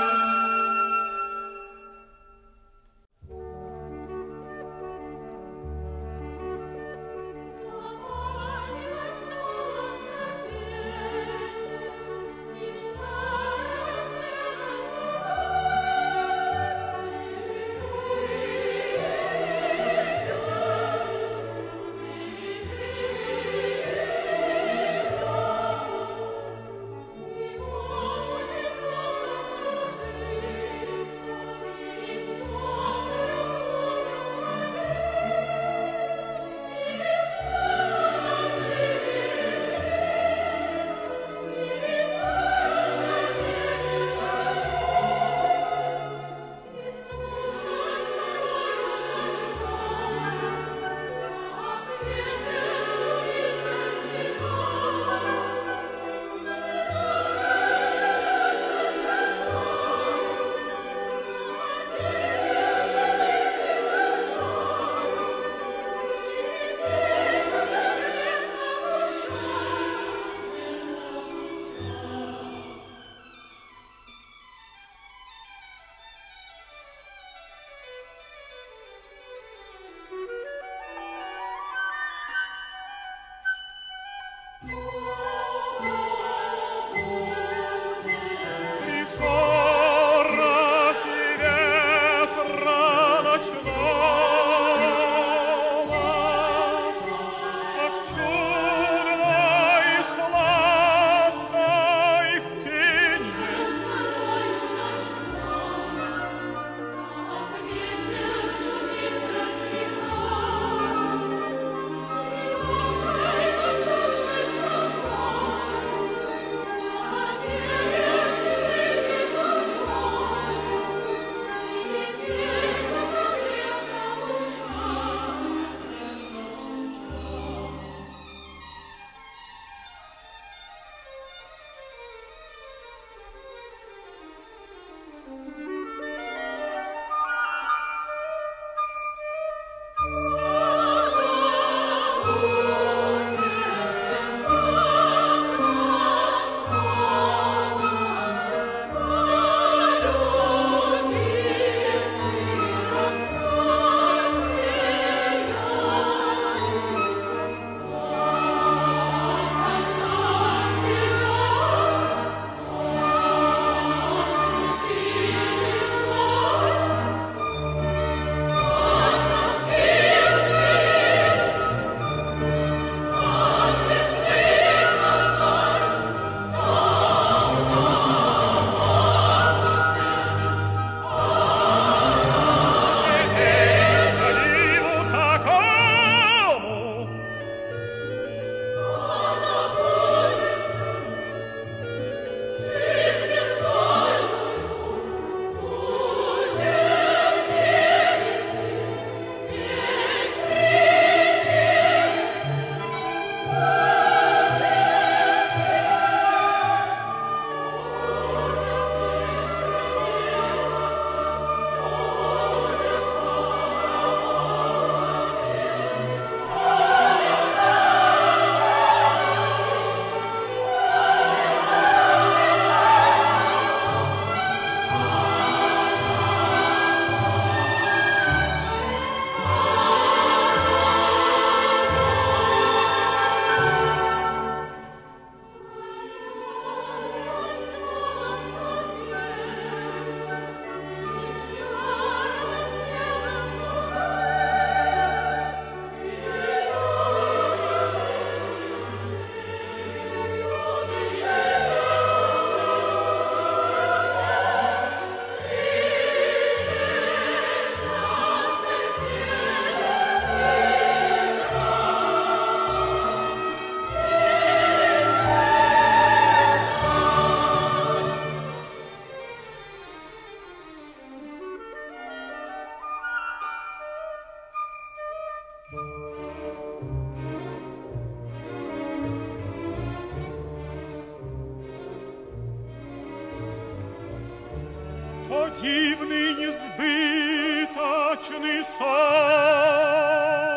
дивный несбыточный сон.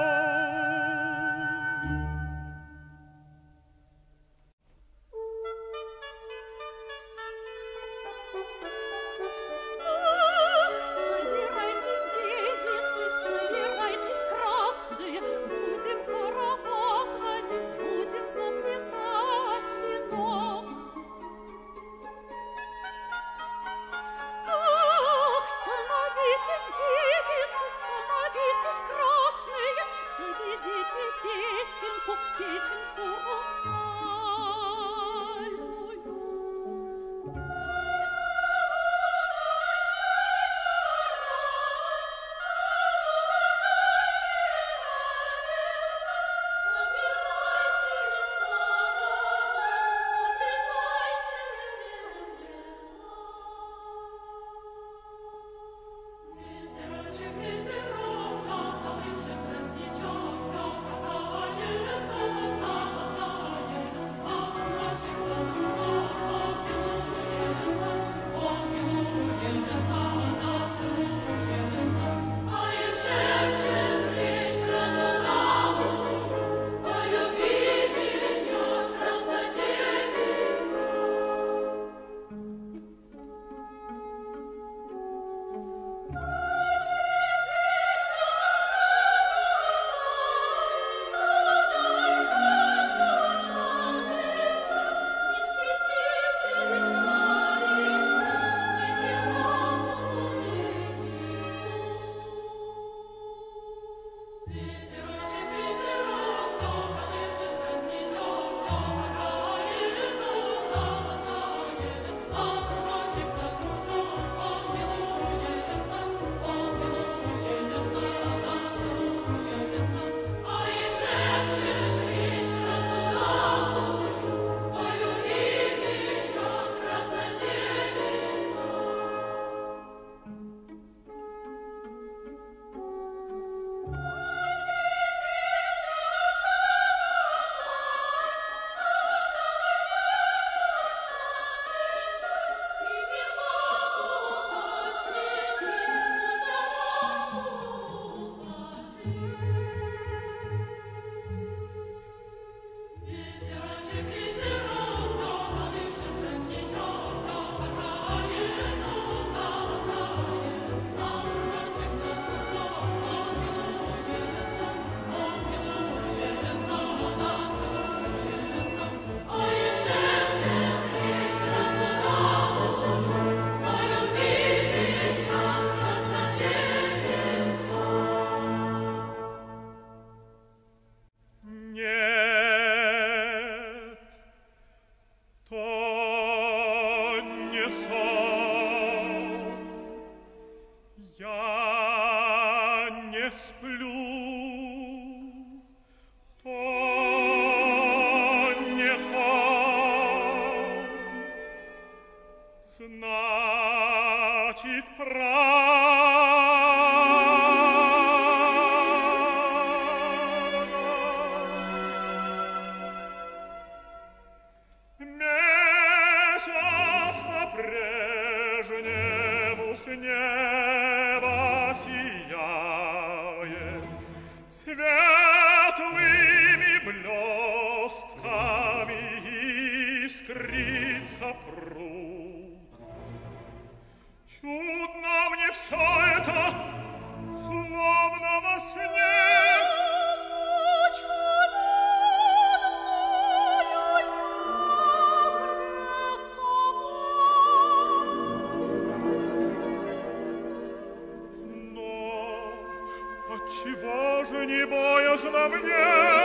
Чего же не боязно мне?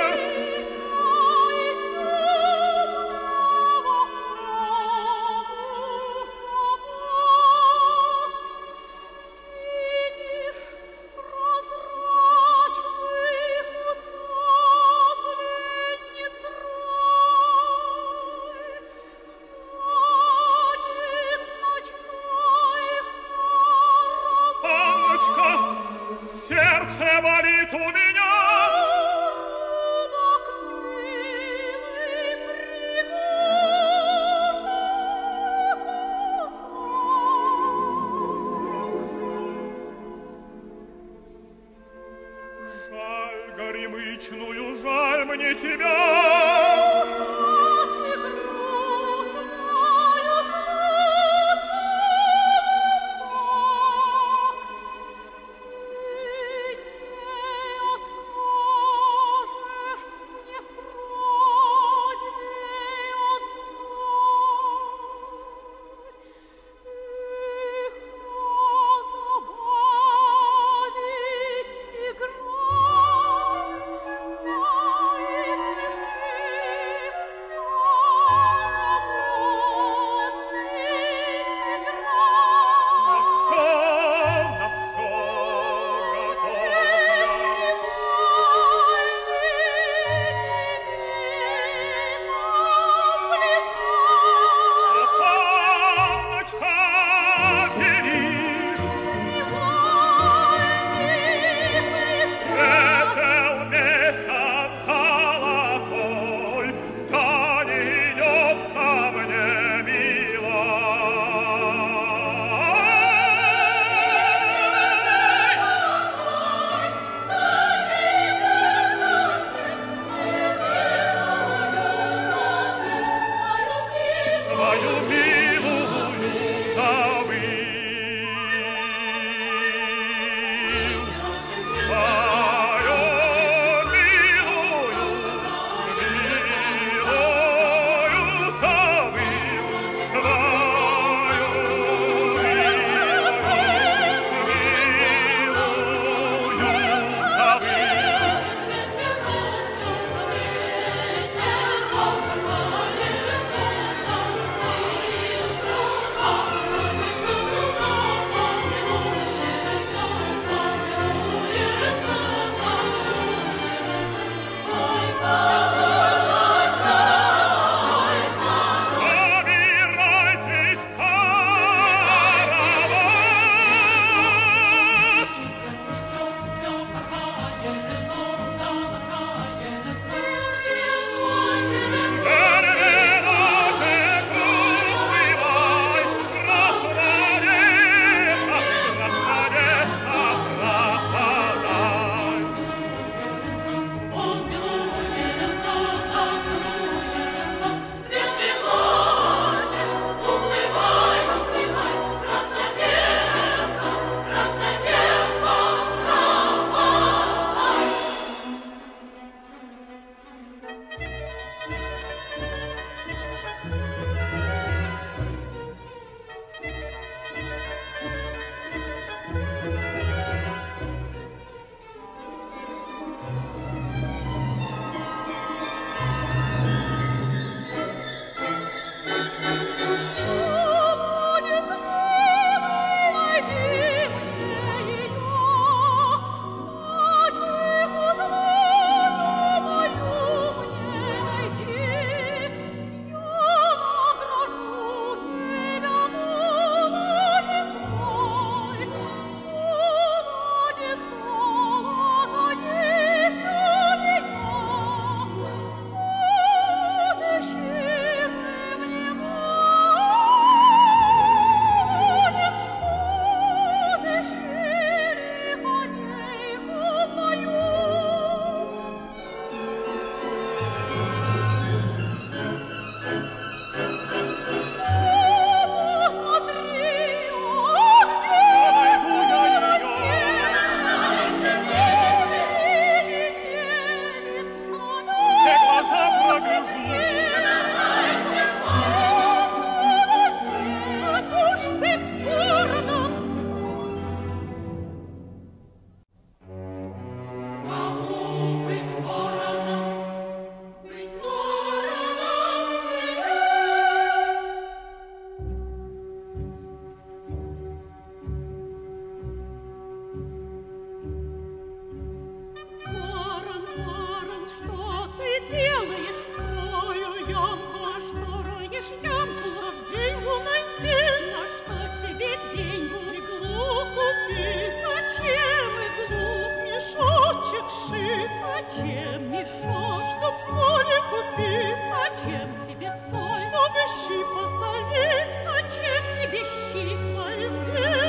Сердце болит у меня. немычную, жаль мне тебя.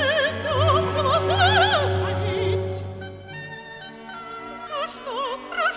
Что, прошу?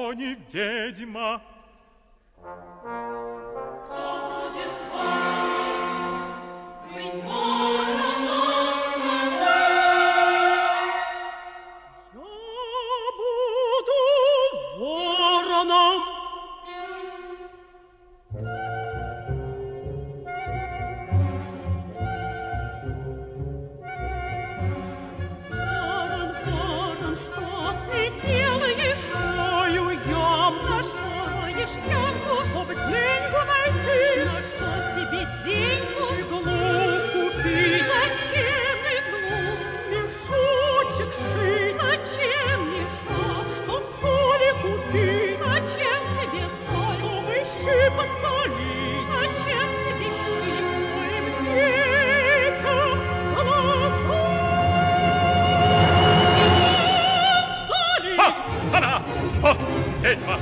то не ведьма. Кто будет вороном? Быть вороном? Я буду вороном. Ворон, ворон, что ты делаешь? Ой, уемно, Что роешь ямку, чтоб деньгу найти? на что тебе деньгу? Иглу купить? Зачем иглу? Мешочек шить? Зачем мешок? Чтоб соли купить? Зачем тебе соль? Чтобы щи посолить? Зачем тебе щи? Моим детям глаза солить? Вот она! Вот ведьма!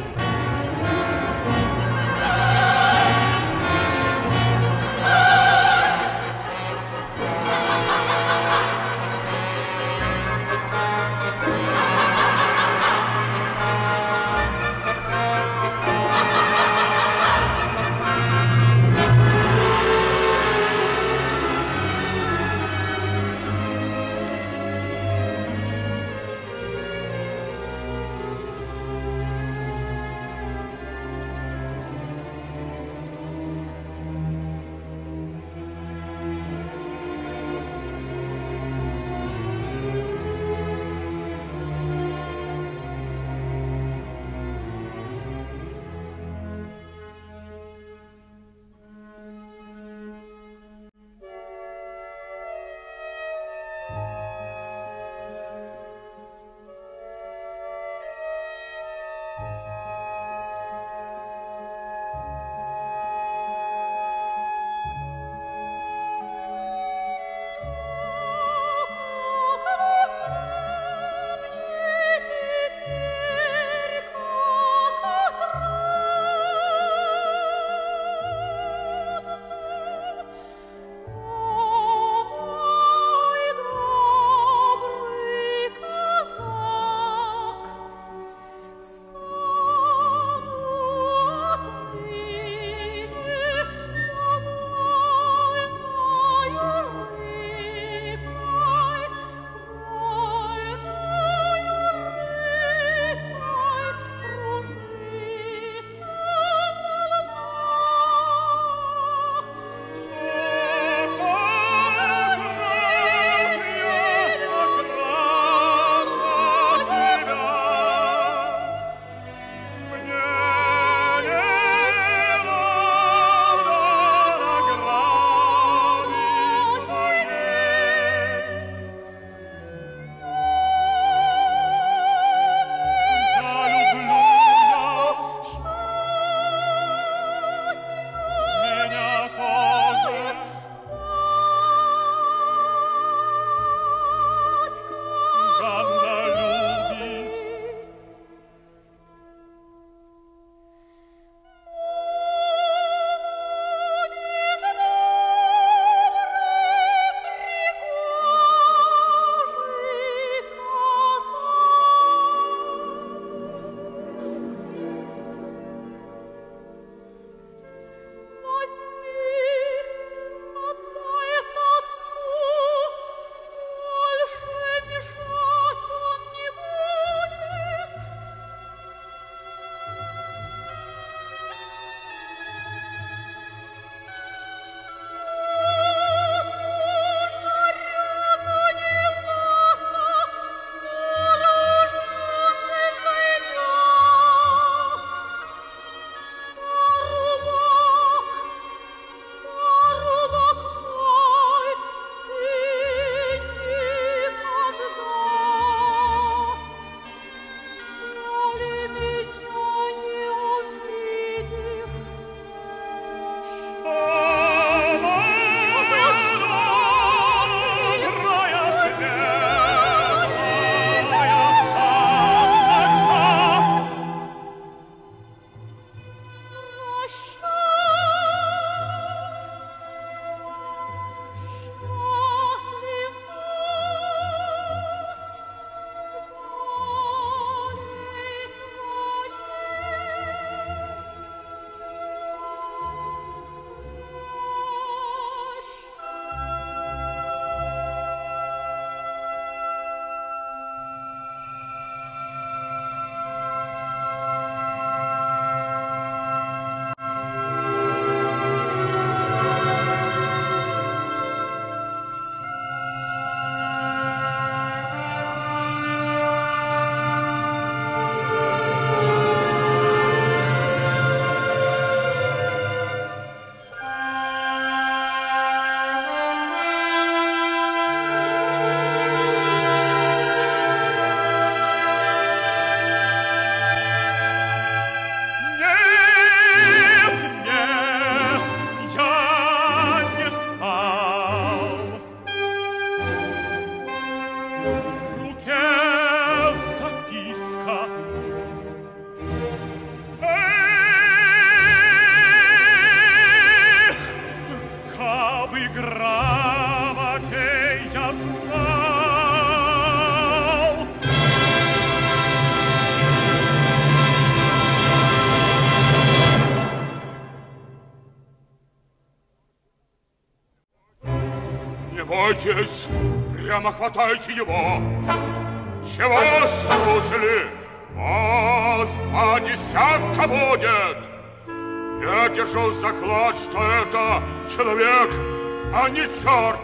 бойтесь, прямо хватайте его. Чего струсили? Вас 2 десятка будет. Я держу заклад, что это человек, а не черт.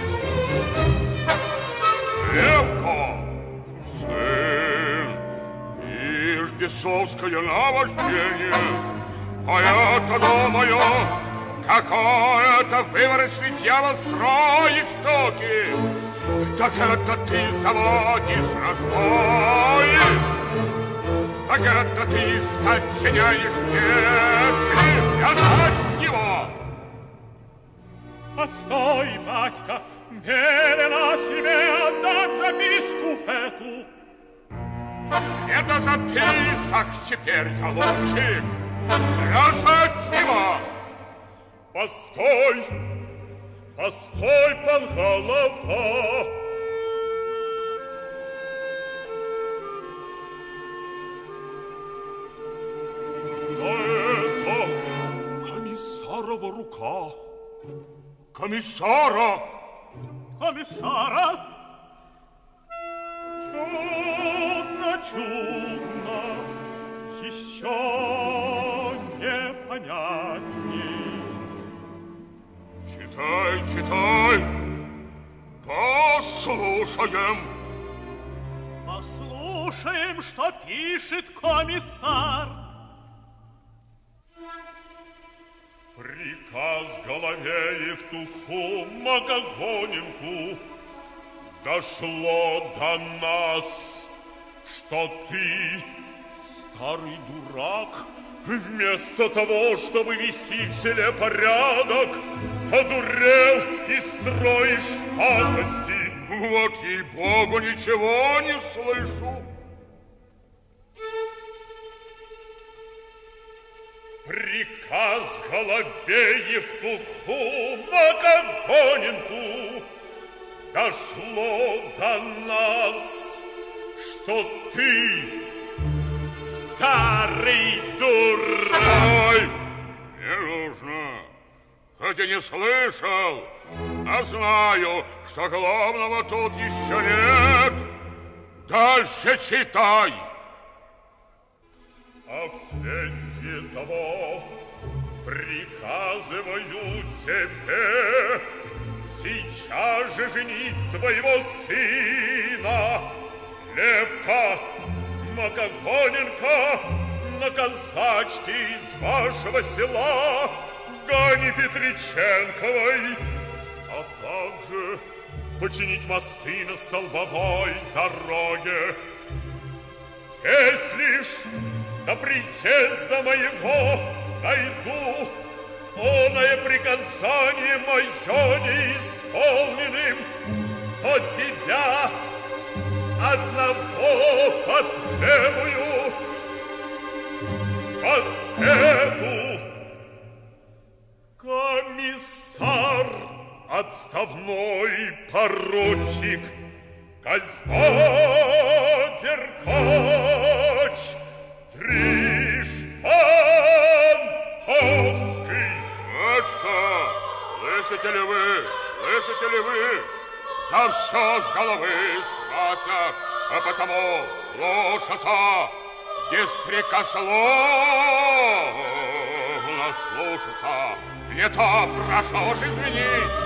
Левко, сын, ишь бесовское наваждение, а я-то думаю, какое-то выворочный дьявол строит штуки. Так это ты заводишь разбой, так это ты сочиняешь песни, вязать его. Постой, батька, велено тебе отдать записку эту. Это записок теперь, голубчик, вязать его. Постой, постой, пан голова. Но это комиссарова рука. Комиссара? Комиссара? Чудно, чудно, еще непонятней. Читай, читай, послушаем. Послушаем, что пишет комиссар. Приказ голове Евтуху Магогоненку дошло до нас, что ты, старый дурак, вместо того, чтобы вести в селе порядок, одурел и строишь пакости. Вот ей-богу, ничего не слышу. Приказ голове Евтуху Магогоненку дошло до нас, что ты, старый дурак. Стой! Не нужно. Хоть и не слышал, а знаю, что главного тут еще нет. Дальше читай. А вследствие того приказываю тебе сейчас же женить твоего сына, Левка Магогоненко, на казачке из вашего села Гани Петриченковой, а также починить мосты на столбовой дороге. Если ж до приезда моего найду оное приказание мое неисполненным, то тебя одного потребую под эту. Комиссар отставной поручик Козьма Деркач Тришпантовский. Вот что, слышите ли вы, слышите ли вы? За все с головы спросят, а потому слушаться, беспрекословно слушаться. Не то прошу ж извинить.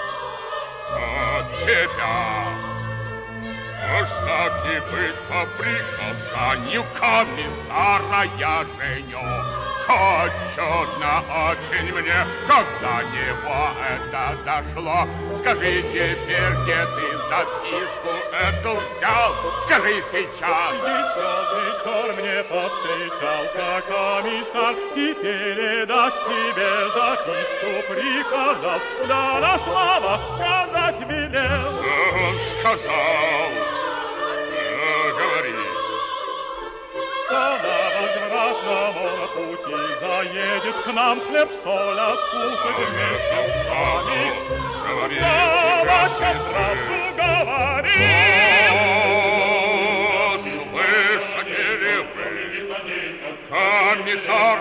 От тебя. Уж так и быть, по приказанию комиссара я женю. Хоть чудно очень мне, когда до него это дошло. Скажи теперь, где ты записку эту взял? Скажи сейчас. Еще вечер мне повстречался комиссар и передать тебе записку приказал. Да на словах сказать велел. Он сказал. Говори. Что на возвратном пути заедет к нам хлеб-соль откушать вместе с нами. Говори. Бабочка правду говорит. Слышите ли вы? Комиссар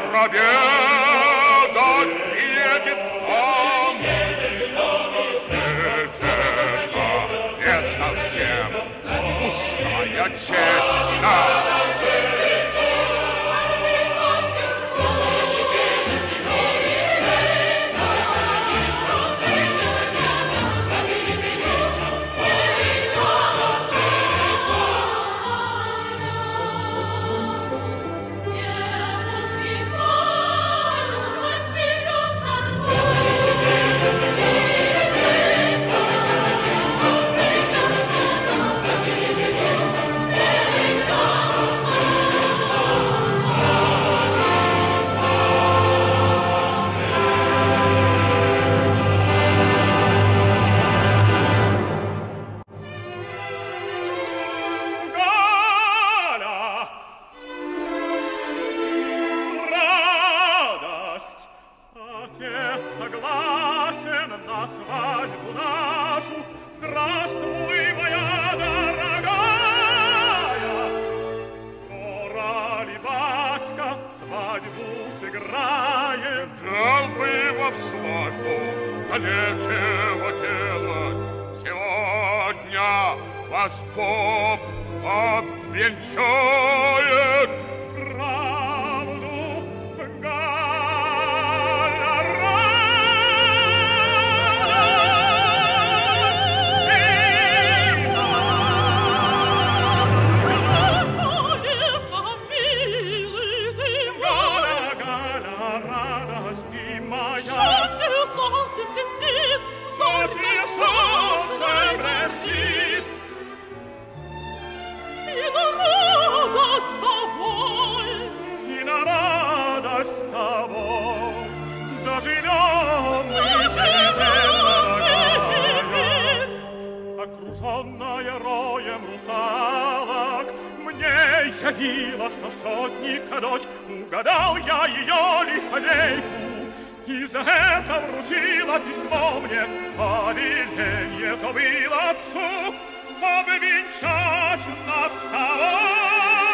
обедать приедет к вам. пустая честь. Да. Вас поп обвенчает. Правду, Галя, радость и Полевка, милый ты мой, Галя, радость ты моя. счастье солнцем блестит, Счастье солнцем блестит. И на радость с тобой заживем мы теперь, окруженная роем русалок. Мне явилась сотника дочь, угадал я ее лиходейку, и за это вручила письмо мне, а веленье то было отцу обвенчать нас с тобою.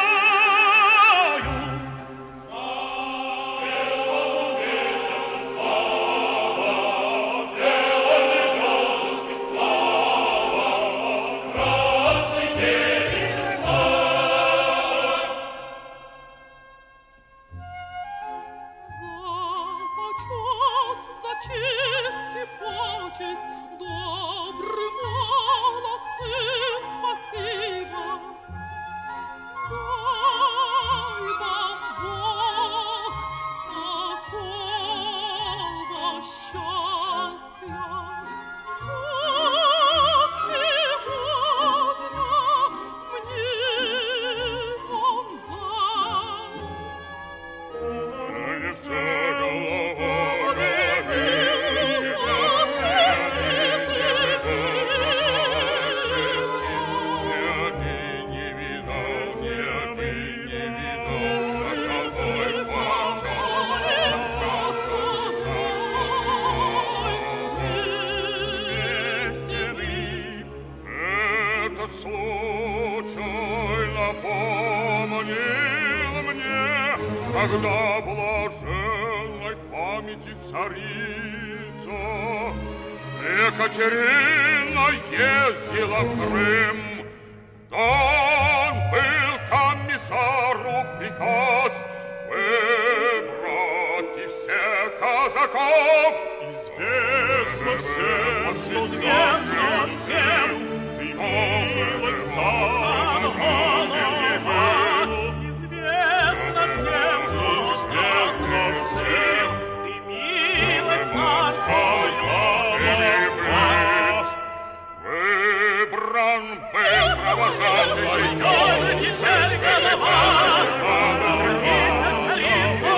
Когда блаженной памяти царица Екатерина ездила в Крым, дан был комиссару приказ выбрать из всех казаков. Известно всем, что известно всем, ты милость заслужила. Известно всем, что известно всем, ты милость заслужила. Выбран был провожатый, теперь голова, царица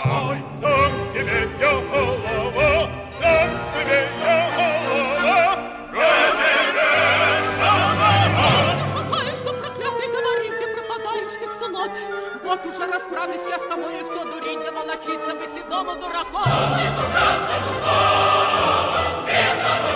Ой, сам себе я голова, сам себе я голова. Шатаешься, проклятый, говорите, пропадаешь ты всю ночь. Вот уже расправлюсь я с тобой, и все дурить да волочиться по седому дураку.